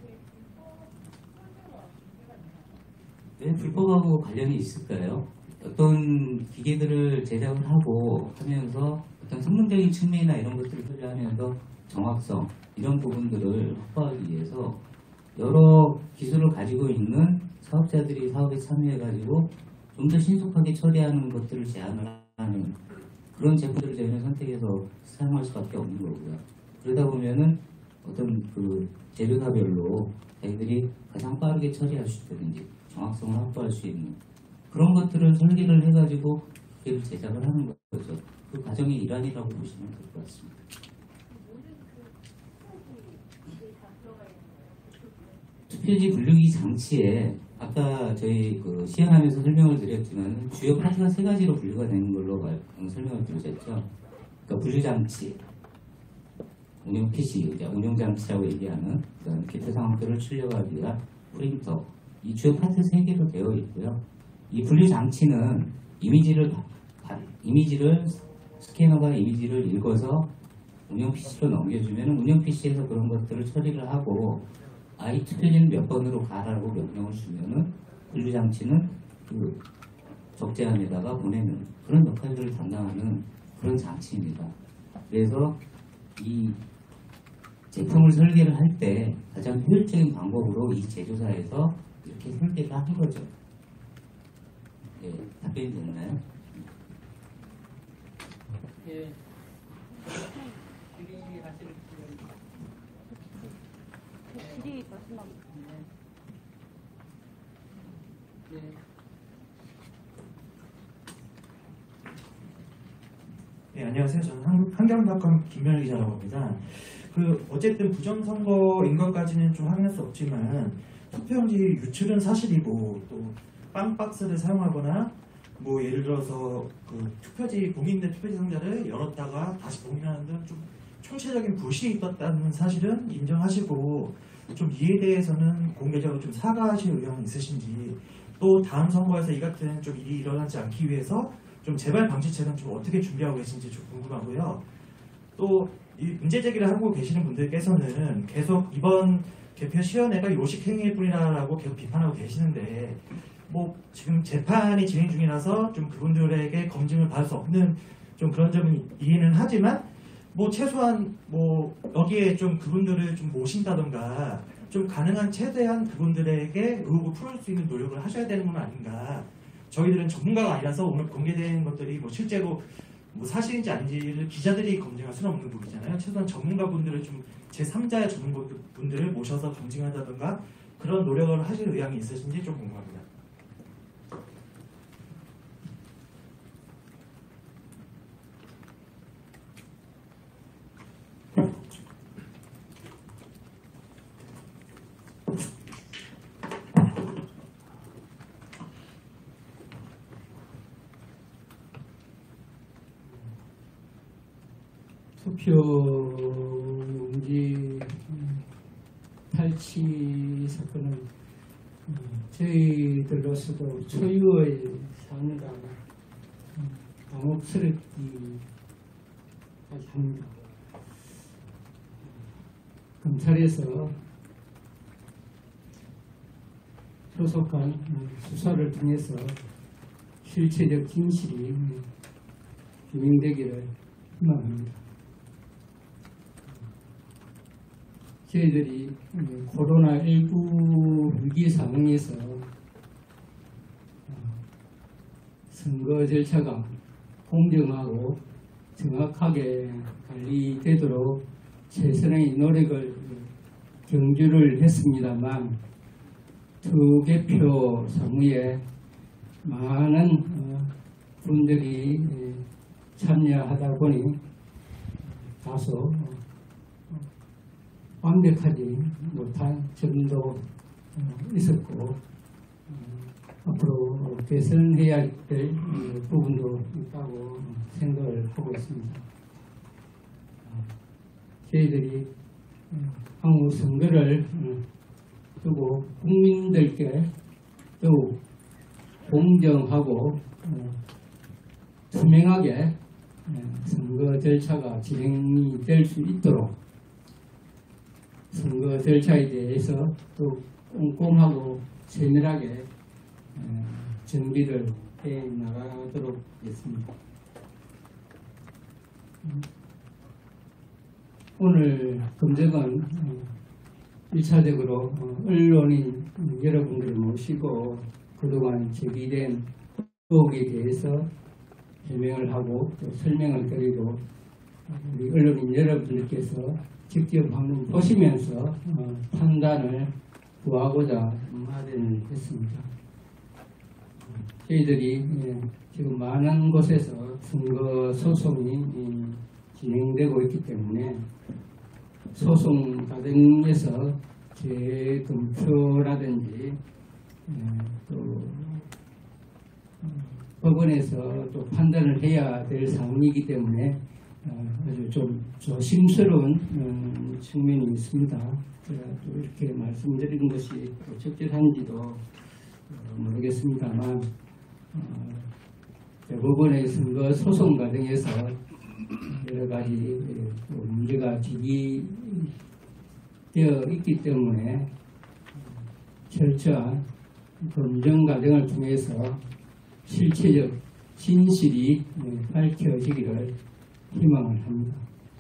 왜 불법하고 관련이 있을까요? 어떤 기계들을 제작을 하고 하면서 어떤 성능적인 측면이나 이런 것들을 소개하면서 정확성 이런 부분들을 확보하기 위해서 여러 기술을 가지고 있는 사업자들이 사업에 참여해가지고 좀 더 신속하게 처리하는 것들을 제안을 하는 그런 제품들을 저희는 선택해서 사용할 수밖에 없는 거고요. 그러다 보면은 어떤 재료사별로 자기들이 가장 빠르게 처리할 수 있다든지 정확성을 확보할 수 있는 그런 것들을 설계를 해가지고 기계를 제작을 하는 거죠. 그 과정의 일환이라고 보시면 될 것 같습니다. 투표지 분류기 장치에 아까 저희 시연하면서 설명을 드렸지만 주요 파트가 세 가지로 분류가 되는 걸로 설명을 드렸죠. 그러니까 분류장치, 운영 PC, 운영장치라고 얘기하는 그런 기타 상황들을 출력하기 위한 프린터, 이 주요 파트 세 개로 되어 있고요. 이 분류장치는 이미지를 스캐너가 이미지를 읽어서 운영 PC로 넘겨주면 운영 PC에서 그런 것들을 처리를 하고 투표지는 몇 번으로 가라고 명령을 주면은 분류장치는 그 적재함에다가 보내는 그런 역할들을 담당하는 그런 장치입니다. 그래서 이 제품을 설계를 할 때 가장 효율적인 방법으로 이 제조사에서 이렇게 설계를 한 거죠. 예, 답변이 됐나요? 예. 네, 안녕하세요. 저는 한경닷컴 김명희 기자라고 합니다. 어쨌든 부정선거인 것까지는 좀 확인할 수 없지만 투표용지 유출은 사실이고 또 빵박스를 사용하거나 뭐 예를 들어서 공인된 투표지 상자를 열었다가 다시 봉인하는 등 좀 총체적인 부실이 있었다는 사실은 인정하시고 좀 이에 대해서는 공개적으로 좀 사과하실 의향은 있으신지 또 다음 선거에서 이 같은 좀 일이 일어나지 않기 위해서 좀 재발 방지책은 좀 어떻게 준비하고 계신지 좀 궁금하고요. 또 이 문제 제기를 하고 계시는 분들께서는 계속 이번 개표 시연회가 요식 행위일 뿐이라고 계속 비판하고 계시는데 뭐 지금 재판이 진행 중이라서 좀 그분들에게 검증을 받을 수 없는 좀 그런 점은 이해는 하지만 뭐 최소한 뭐 여기에 좀 그분들을 좀 모신다던가 좀 가능한 최대한 그분들에게 의혹을 풀을 수 있는 노력을 하셔야 되는 건 아닌가. 저희들은 전문가가 아니라서 오늘 공개된 것들이 뭐 실제로 뭐 사실인지 아닌지를 기자들이 검증할 수는 없는 부분이잖아요. 최소한 전문가분들을 좀 제3자의 전문가분들을 모셔서 검증한다던가 그런 노력을 하실 의향이 있으신지 좀 궁금합니다. 투표용지 탈취 사건은 저희들로서도 초유의 상당히 당혹스럽기까지 합니다. 검찰에서 조속한 수사를 통해서 실체적 진실이 규명되기를 희망합니다. 저희들이 코로나19 위기 상황에서 선거 절차가 공정하고 정확하게 관리되도록 최선의 노력을 경주를 했습니다만 투개표 사무에 많은 분들이 참여하다 보니 다소 완벽하지 못한 점도 있었고 앞으로 개선해야 될 부분도 있다고 생각을 하고 있습니다. 저희들이 향후 선거를 두고 국민들께 더욱 공정하고 투명하게 선거 절차가 진행이 될 수 있도록 선거 절차에 대해서 또 꼼꼼하고 세밀하게 정비를 해 나가도록 하겠습니다. 오늘 검색은 1차적으로 언론인 여러분들을 모시고 그동안 제기된 의혹에 대해서 해명을 하고 또 설명을 드리고 우리 언론인 여러분들께서 직접 한번 보시면서 판단을 구하고자 마련을 했습니다. 저희들이 지금 많은 곳에서 선거 소송이 진행되고 있기 때문에 소송 과정에서 재검표라든지 또 법원에서 또 판단을 해야 될 사항이기 때문에 아주 좀 조심스러운 측면이 있습니다. 제가 또 이렇게 말씀드리는 것이 또 적절한지도 모르겠습니다만 대법원의 선거 소송 과정에서 여러 가지 문제가 제기되어 있기 때문에 철저한 검증 과정을 통해서 실체적 진실이 밝혀지기를 희망을 합니다.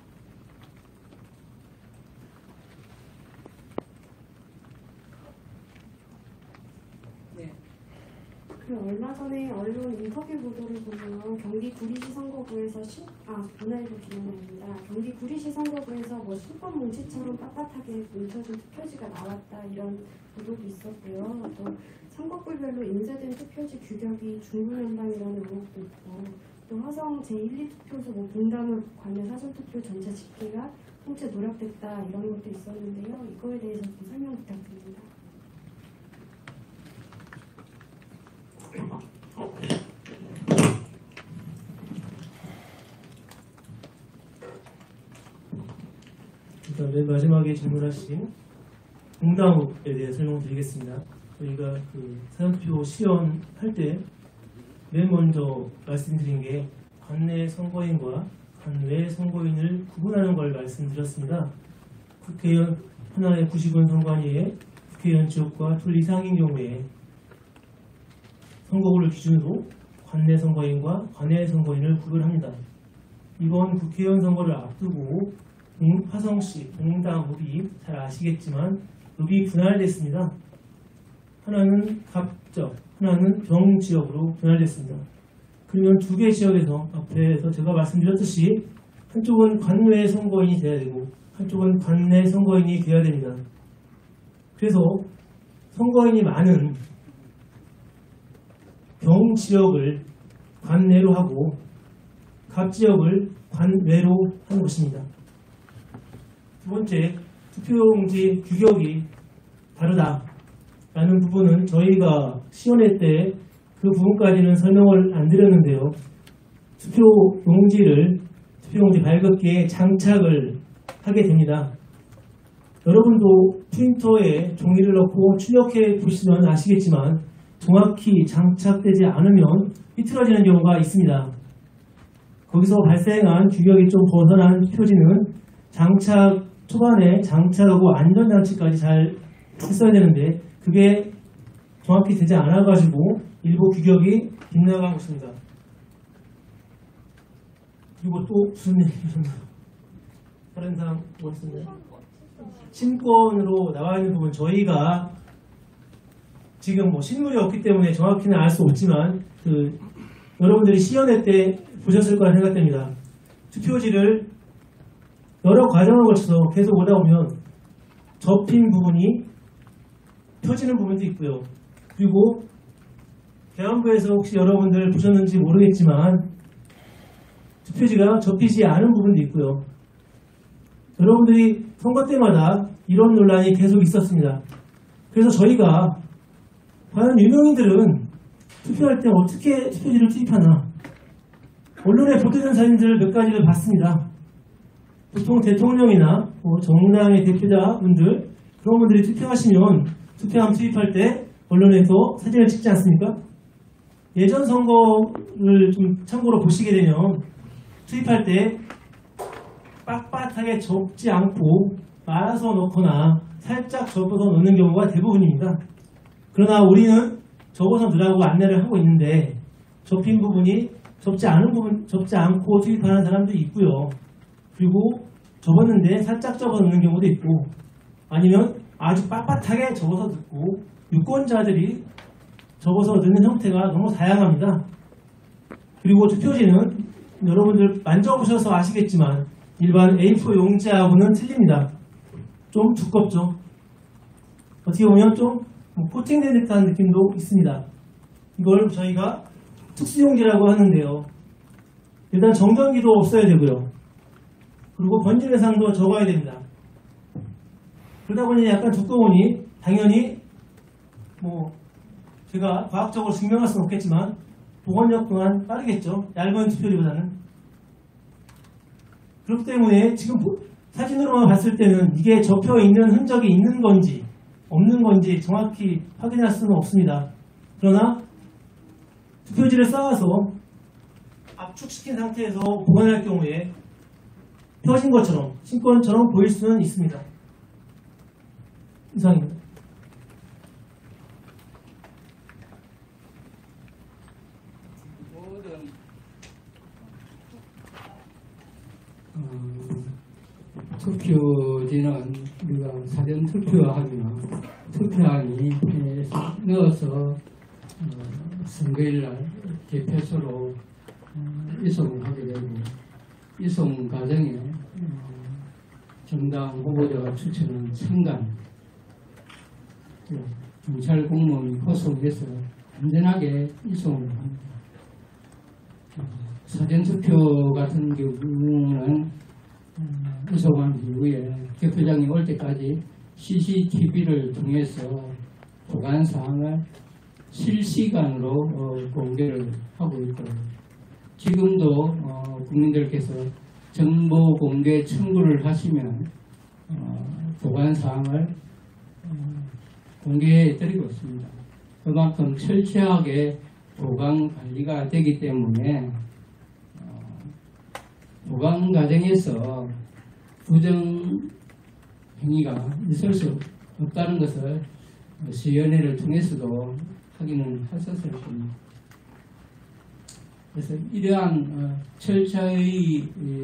얼마 전에 언론 인터뷰 보도를 보면 경기 구리시 선거구에서 문화일보 김연아입니다. 경기 구리시 선거구에서 뭐 신권 뭉치처럼 빳빳하게 뭉쳐진 투표지가 나왔다 이런 보도도 있었고요. 또 선거구별로 인쇄된 투표지 규격이 중구난방이라는 의혹도 있고 또 화성 제1, 2투표소 뭐 분담을 관내 사전투표 전체 집계가 통째 노력됐다 이런 것도 있었는데요. 이거에 대해서 좀 설명 부탁드립니다. 일단 맨 마지막에 질문하신 공당에 대해 설명드리겠습니다. 저희가 그 사전투표 시연할 때 맨 먼저 말씀드린 게 관내 선거인과 관외 선거인을 구분하는 걸 말씀드렸습니다. 국회의원 하나의 90원 선관위에 국회의원 지역과 둘 이상인 경우에 선거구를 기준으로 관내 선거인과 관외 선거인을 구별합니다. 이번 국회의원 선거를 앞두고 화성시 공당 읍이 잘 아시겠지만 읍이 분할됐습니다. 하나는 갑적, 하나는 병지역으로 분할됐습니다. 그러면 두 개 지역에서 앞에서 제가 말씀드렸듯이 한쪽은 관외 선거인이 돼야 되고 한쪽은 관내 선거인이 돼야 됩니다. 그래서 선거인이 많은 병지역을 관내로 하고 갑지역을 관외로 하는 것입니다. 두 번째, 투표용지 규격이 다르다라는 부분은 저희가 시연회 때 그 부분까지는 설명을 안 드렸는데요. 투표용지 발급기에 장착을 하게 됩니다. 여러분도 프린터에 종이를 넣고 출력해 보시면 아시겠지만 정확히 장착되지 않으면 삐뚤어지는 경우가 있습니다. 거기서 발생한 규격이 좀 벗어난 표지는 초반에 장착하고 안전장치까지 잘 했어야 되는데 그게 정확히 되지 않아가지고 일부 규격이 빗나간 것입니다. 그리고 또 무슨 얘기를 다른 사람 뭐 있었나요? 신권으로 나와 있는 부분 저희가 지금 뭐 신문이 없기 때문에 정확히는 알 수 없지만 여러분들이 시연회 때 보셨을 거라 생각됩니다. 투표지를 여러 과정을 거쳐서 계속 오다 보면 접힌 부분이 펴지는 부분도 있고요. 그리고 계엄부에서 혹시 여러분들 보셨는지 모르겠지만 투표지가 접히지 않은 부분도 있고요. 여러분들이 선거 때마다 이런 논란이 계속 있었습니다. 그래서 저희가 과연 유명인들은 투표할 때 어떻게 투표지를 투입하나 언론에 보도된 사진들 몇 가지를 봤습니다. 보통 대통령이나 정당의 대표자분들 그런 분들이 투표함 투입할 때 언론에서 사진을 찍지 않습니까? 예전 선거를 좀 참고로 보시게 되면 투입할 때 빳빳하게 접지 않고 말아서 넣거나 살짝 접어서 넣는 경우가 대부분입니다. 그러나 우리는 접어서 넣으라고 안내를 하고 있는데 접힌 부분이 접지 않고 투입하는 사람도 있고요. 그리고 접었는데 살짝 접어 넣는 경우도 있고 아니면 아주 빳빳하게 접어서 넣고 유권자들이 접어서 넣는 형태가 너무 다양합니다. 그리고 투표지는 여러분들 만져보셔서 아시겠지만 일반 A4 용지하고는 틀립니다. 좀 두껍죠. 어떻게 보면 좀 코팅된 듯한 느낌도 있습니다. 이걸 저희가 특수용지라고 하는데요. 일단 정전기도 없어야 되고요. 그리고 번짐 해상도 적어야 됩니다. 그러다 보니 약간 두꺼우니 당연히 제가 과학적으로 증명할 수는 없겠지만 보관력 또한 빠르겠죠. 얇은 투표지보다는. 그렇기 때문에 지금 사진으로만 봤을 때는 이게 접혀있는 흔적이 있는 건지 없는 건지 정확히 확인할 수는 없습니다. 그러나 투표지를 쌓아서 압축시킨 상태에서 보관할 경우에 펴진 것처럼 신권처럼 보일 수는 있습니다. 이상입니다. 투표지는 우리가 사전 투표하면 투표함이 넣어서 선거일날 개표소로 이송을 하게 되고 이송 과정에 정당 후보자가 추천한 선관 경찰 공무원이 호송해서 안전하게 이송을 합니다. 사전 투표 같은 경우는 이송한 이후에 개표장이 올 때까지 CCTV를 통해서 보관 사항을 실시간으로 공개를 하고 있고 지금도 국민들께서 정보 공개 청구를 하시면 보관 사항을 공개해 드리고 있습니다. 그만큼 철저하게 보관 관리가 되기 때문에 보관 과정에서 부정 행위가 있을 수 없다는 것을 시연회를 통해서도 확인을 했었을 겁니다. 그래서 이러한 철저히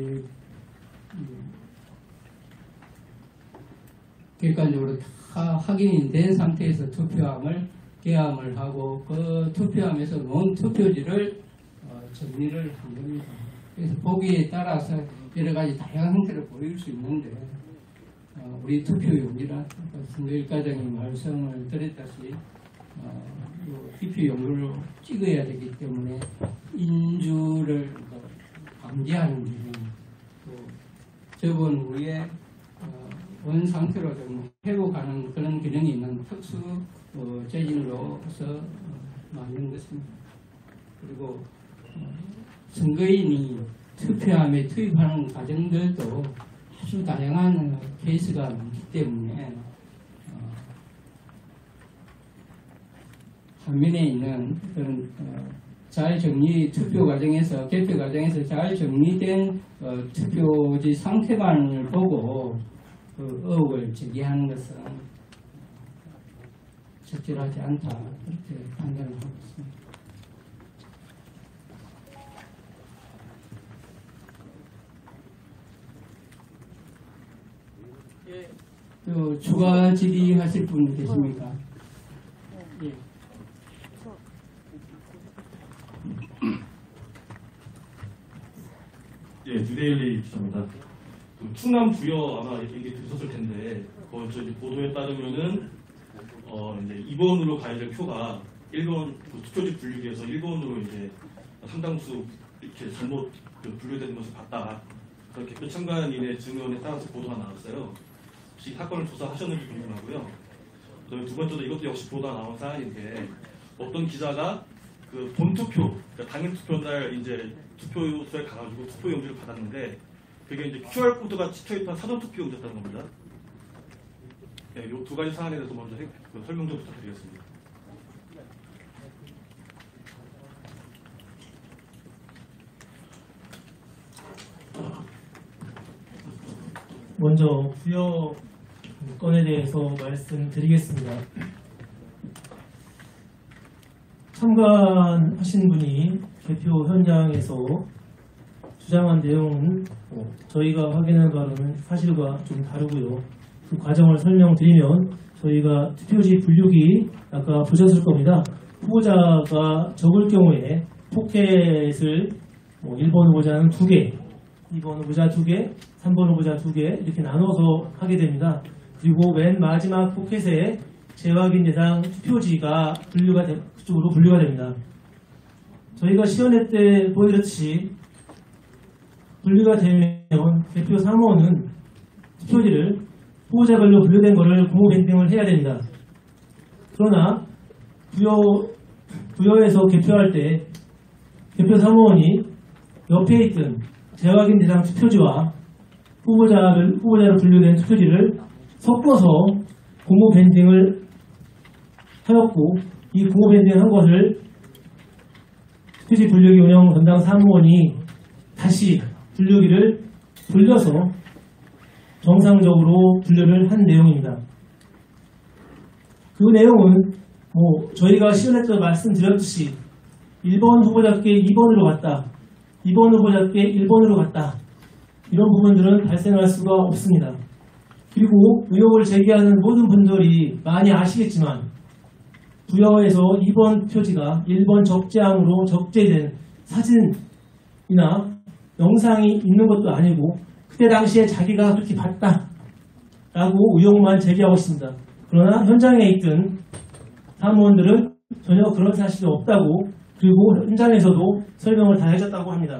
객관적으로 다 확인이 된 상태에서 투표함을 개함을 하고 그 투표함에서 놓은 투표지를 정리를 한 겁니다. 그래서 보기에 따라서 여러 가지 다양한 형태를 보일 수 있는데 우리 투표용지나 선거일 과정에 말씀을 드렸다시피 투표용지로 찍어야 되기 때문에 인주를 방지하는 기능 또 접은 후에 원 상태로 좀 회복하는 그런 기능이 있는 특수 재질로서 만든 것입니다. 그리고 선거인이 투표함에 투입하는 과정들도 아주 다양한 케이스가 많기 때문에 화면에 있는 그런 잘 정리 투표 과정에서 개표 과정에서 잘 정리된 투표지 상태만을 보고 의혹을 제기하는 것은 적절하지 않다 이렇게 판단을 하고 있습니다. 예, 추가 질의하실 분 계십니까? 예. 예, 뉴데일리 기자입니다. 그 충남 부여 아마 얘기 들으셨을 텐데, 거기서 이제 보도에 따르면은 이제 2번으로 가야 될 표가 1번 그 투표지 분류기에서 1번으로 이제 상당수 이렇게 잘못 분류되는 것을 봤다. 그렇게 표 참관인의 증언에 따라서 보도가 나왔어요. 혹시 사건을 조사하셨는지 궁금하고요. 그다음에 두 번째도 이것도 역시 보도가 나온 사안인데, 어떤 기자가 그 본투표, 그러니까 당일 투표 날 이제 투표소에 가가지고 투표 용지를 받았는데, 그게 이제 QR 코드가 찍혀있던 사전 투표 용지였다는 겁니다. 네, 이 두 가지 사안에 대해서 먼저 설명 좀 부탁드리겠습니다. 먼저 부여 건에 대해서 말씀드리겠습니다. 참관하신 분이 개표 현장에서 주장한 내용은 저희가 확인한 바로는 사실과 좀 다르고요. 그 과정을 설명드리면, 저희가 투표지 분류기 아까 보셨을 겁니다. 후보자가 적을 경우에 포켓을 1번 후보자는 2개, 2번 후보자 2개, 3번 후보자 2개 이렇게 나눠서 하게 됩니다. 그리고 맨 마지막 포켓에 재확인 대상 투표지가 그쪽으로 분류가 됩니다. 저희가 시연회 때 보여드렸듯이 분류가 되면 개표 사무원은 투표지를 후보자별로 분류된 것을 공모 밴딩을 해야 됩니다. 그러나 부여에서 개표할 때 개표 사무원이 옆에 있던 재확인 대상 투표지와 후보자로 분류된 투표지를 섞어서 공모 밴딩을 하였고, 이 공모 밴딩 한 것을 투표지 분류기 운영 담당 사무원이 다시 분류기를 돌려서 정상적으로 분류를 한 내용입니다. 그 내용은 저희가 시연회 때 말씀드렸듯이 1번 후보자께 2번으로 갔다, 2번 후보자께 1번으로 갔다, 이런 부분들은 발생할 수가 없습니다. 그리고 의혹을 제기하는 모든 분들이 많이 아시겠지만, 부여에서 2번 표지가 1번 적재함으로 적재된 사진이나 영상이 있는 것도 아니고, 그때 당시에 자기가 그렇게 봤다라고 의혹만 제기하고 있습니다. 그러나 현장에 있던 사무원들은 전혀 그런 사실이 없다고, 그리고 현장에서도 설명을 다 해줬다고 합니다.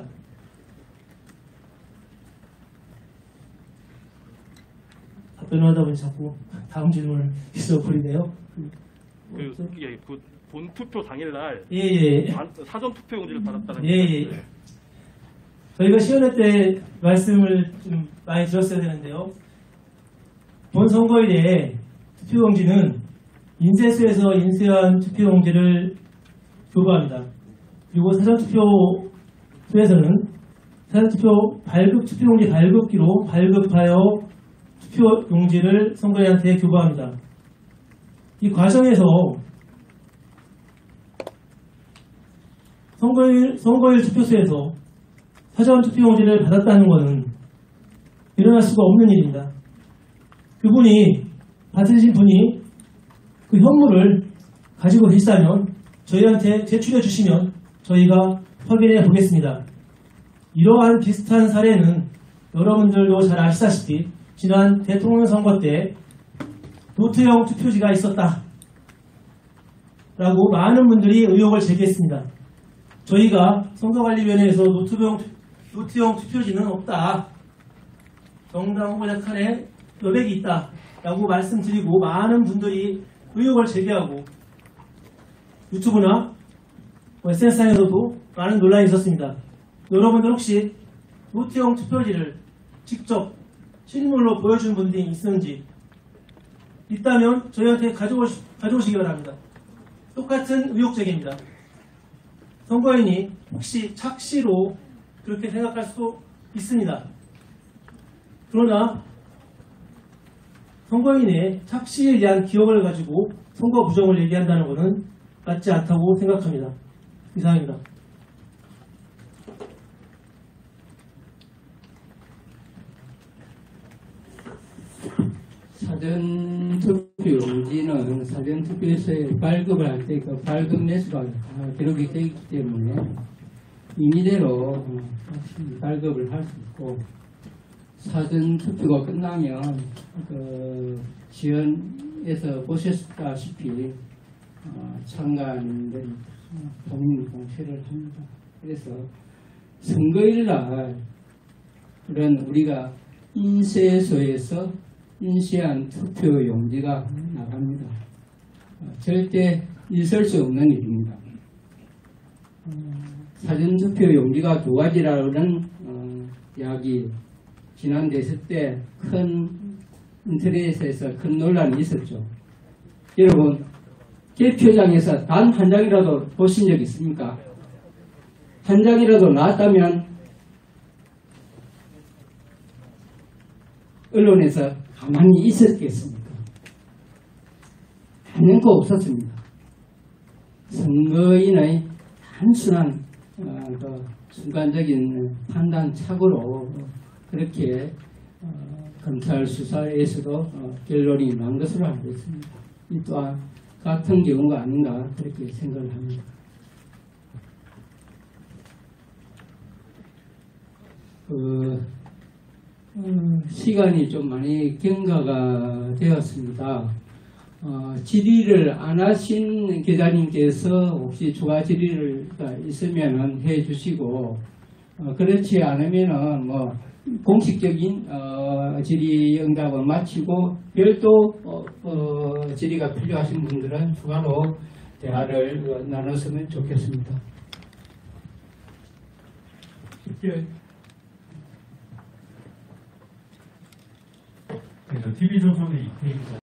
답변을 하다 보니 자꾸 다음 질문을 잊어버리네요. 본 투표 당일날 사전 투표 용지를 받았다는 저희가 시연회 때 말씀을 좀 많이 드렸어야 되는데요. 본 선거일에 투표용지는 인쇄소에서 인쇄한 투표용지를 교부합니다. 그리고 사전투표소에서는 사전투표 투표용지 발급기로 발급하여 투표용지를 선거인한테 교부합니다. 이 과정에서 선거일 투표소에서 사전투표용지를 받았다는 것은 일어날 수가 없는 일입니다. 그분이 받으신 분이 그 현물을 가지고 계시다면 저희한테 제출해 주시면 저희가 확인해 보겠습니다. 이러한 비슷한 사례는 여러분들도 잘 아시다시피 지난 대통령 선거 때 노트형 투표지가 있었다 라고 많은 분들이 의혹을 제기했습니다. 저희가 선거관리위원회에서 노트형 투표지는 없다, 정당 후보자 칸에 여백이 있다 라고 말씀드리고, 많은 분들이 의혹을 제기하고 유튜브나 SNS상에서도 많은 논란이 있었습니다. 여러분들 혹시 노트형 투표지를 직접 실물로 보여준 분들이 있는지 있다면 저희한테 가져오시기 바랍니다. 똑같은 의혹 제기입니다. 선거인이 혹시 착시로 그렇게 생각할 수도 있습니다. 그러나 선거인의 착시에 대한 기억을 가지고 선거 부정을 얘기한다는 것은 맞지 않다고 생각합니다. 이상입니다. 사전 사전투표용지는 사전투표소에 발급을 할 때 그 발급 매수가 기록이 되어 있기 때문에 임의대로 발급을 할 수 있고, 사전투표가 끝나면 그 지연에서 보셨다시피 참가인들이 본인 공세를 합니다. 그래서 선거일날 그런 우리가 인쇄소에서 인쇄한 투표용지가 나갑니다. 절대 있을 수 없는 일입니다. 사전투표용지가 두 가지라는 이야기 지난 대선 때 큰 인터넷에서 큰 논란이 있었죠. 여러분, 개표장에서 단 한 장이라도 보신 적 있습니까? 한 장이라도 나왔다면 언론에서 가만히 있었겠습니까? 단연코 없었습니다. 선거인의 단순한 순간적인 판단 착오로 그렇게 검찰 수사에서도 결론이 난 것으로 알고 있습니다. 이 또한 같은 경우가 아닌가 그렇게 생각을 합니다. 시간이 좀 많이 경과가 되었습니다. 질의를 안 하신 기자님께서 혹시 추가 질의가 있으면 해주시고, 그렇지 않으면은 뭐 공식적인 질의 응답을 마치고 별도 질의가 필요하신 분들은 추가로 대화를 나눴으면 좋겠습니다. TV조선의 이태희 기자.